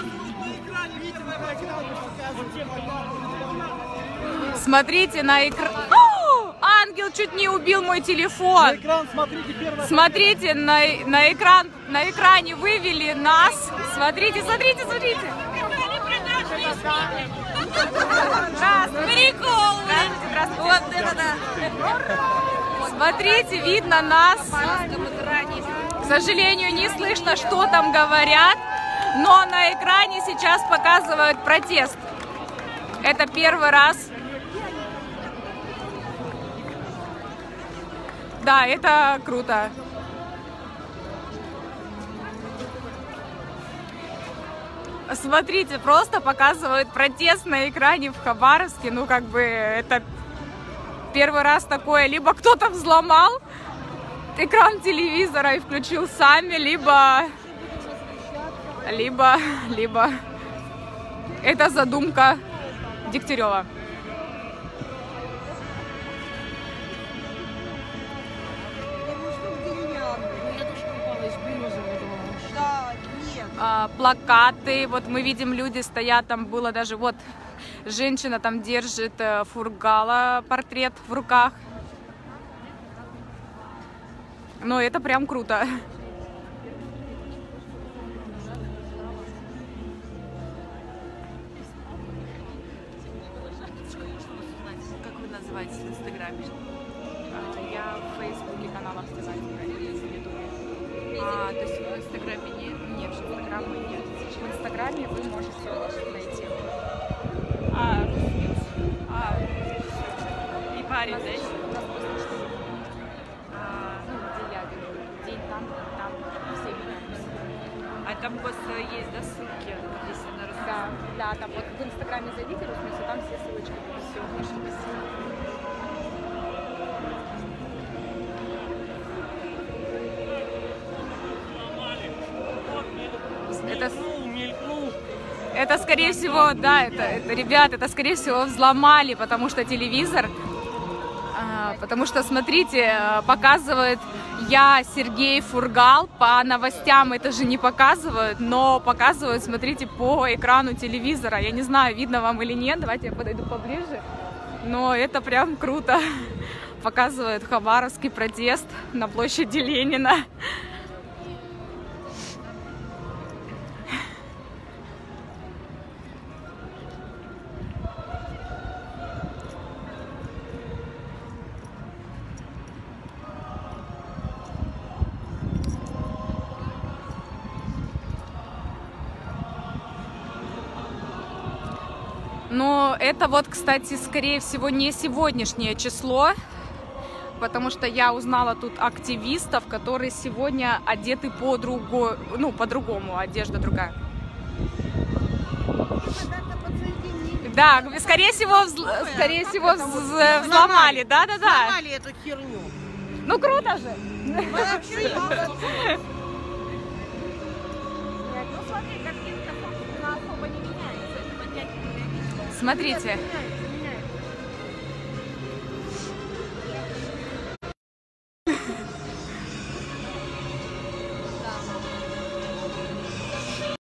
Смотрите на экран. Ангел чуть не убил мой телефон. На экран смотрите первое. Смотрите, на, на, экран, на экране вывели нас. Смотрите, смотрите, смотрите. Прикол! Вот это да. Смотрите, видно нас. К сожалению, не слышно, что там говорят. Но на экране сейчас показывают протест. Это первый раз. Да, это круто. Смотрите, просто показывают протест на экране в Хабаровске. Ну, как бы, это первый раз такое. Либо кто-то взломал экран телевизора и включил сами, либо... Либо, либо это задумка Дегтярева. А, плакаты, вот мы видим, люди стоят, там было даже, вот, женщина там держит Фургала портрет в руках. Но это прям круто. В Инстаграме. Я в Фейсбуке канал обсуждателя и в Ютубе. А, то есть в Инстаграме нет? Нет, в Инстаграме нет. В Инстаграме вы можете найти. А, а, и парень, да? А, ну, где я говорю, день там, там, все меня. А там у вас есть, да, ссылки, если на русском? Да, да, там вот в Инстаграме зайдите, Русмиссу, там все ссылочки. Все, большое спасибо. Это, это, скорее всего, да, это, это, ребят, это, скорее всего, взломали, потому что телевизор, а, потому что, смотрите, показывает я, Сергей Фургал, по новостям это же не показывают, но показывают, смотрите, по экрану телевизора. Я не знаю, видно вам или нет, давайте я подойду поближе, но это прям круто. Показывают хабаровский протест на площади Ленина. Но это вот, кстати, скорее всего, не сегодняшнее число, потому что я узнала тут активистов, которые сегодня одеты по другому, ну, по-другому, одежда другая. Да, скорее всего, взл... скорее всего, вз... взломали, да-да-да. Взломали эту херню. Ну, круто же. Вообще, смотрите.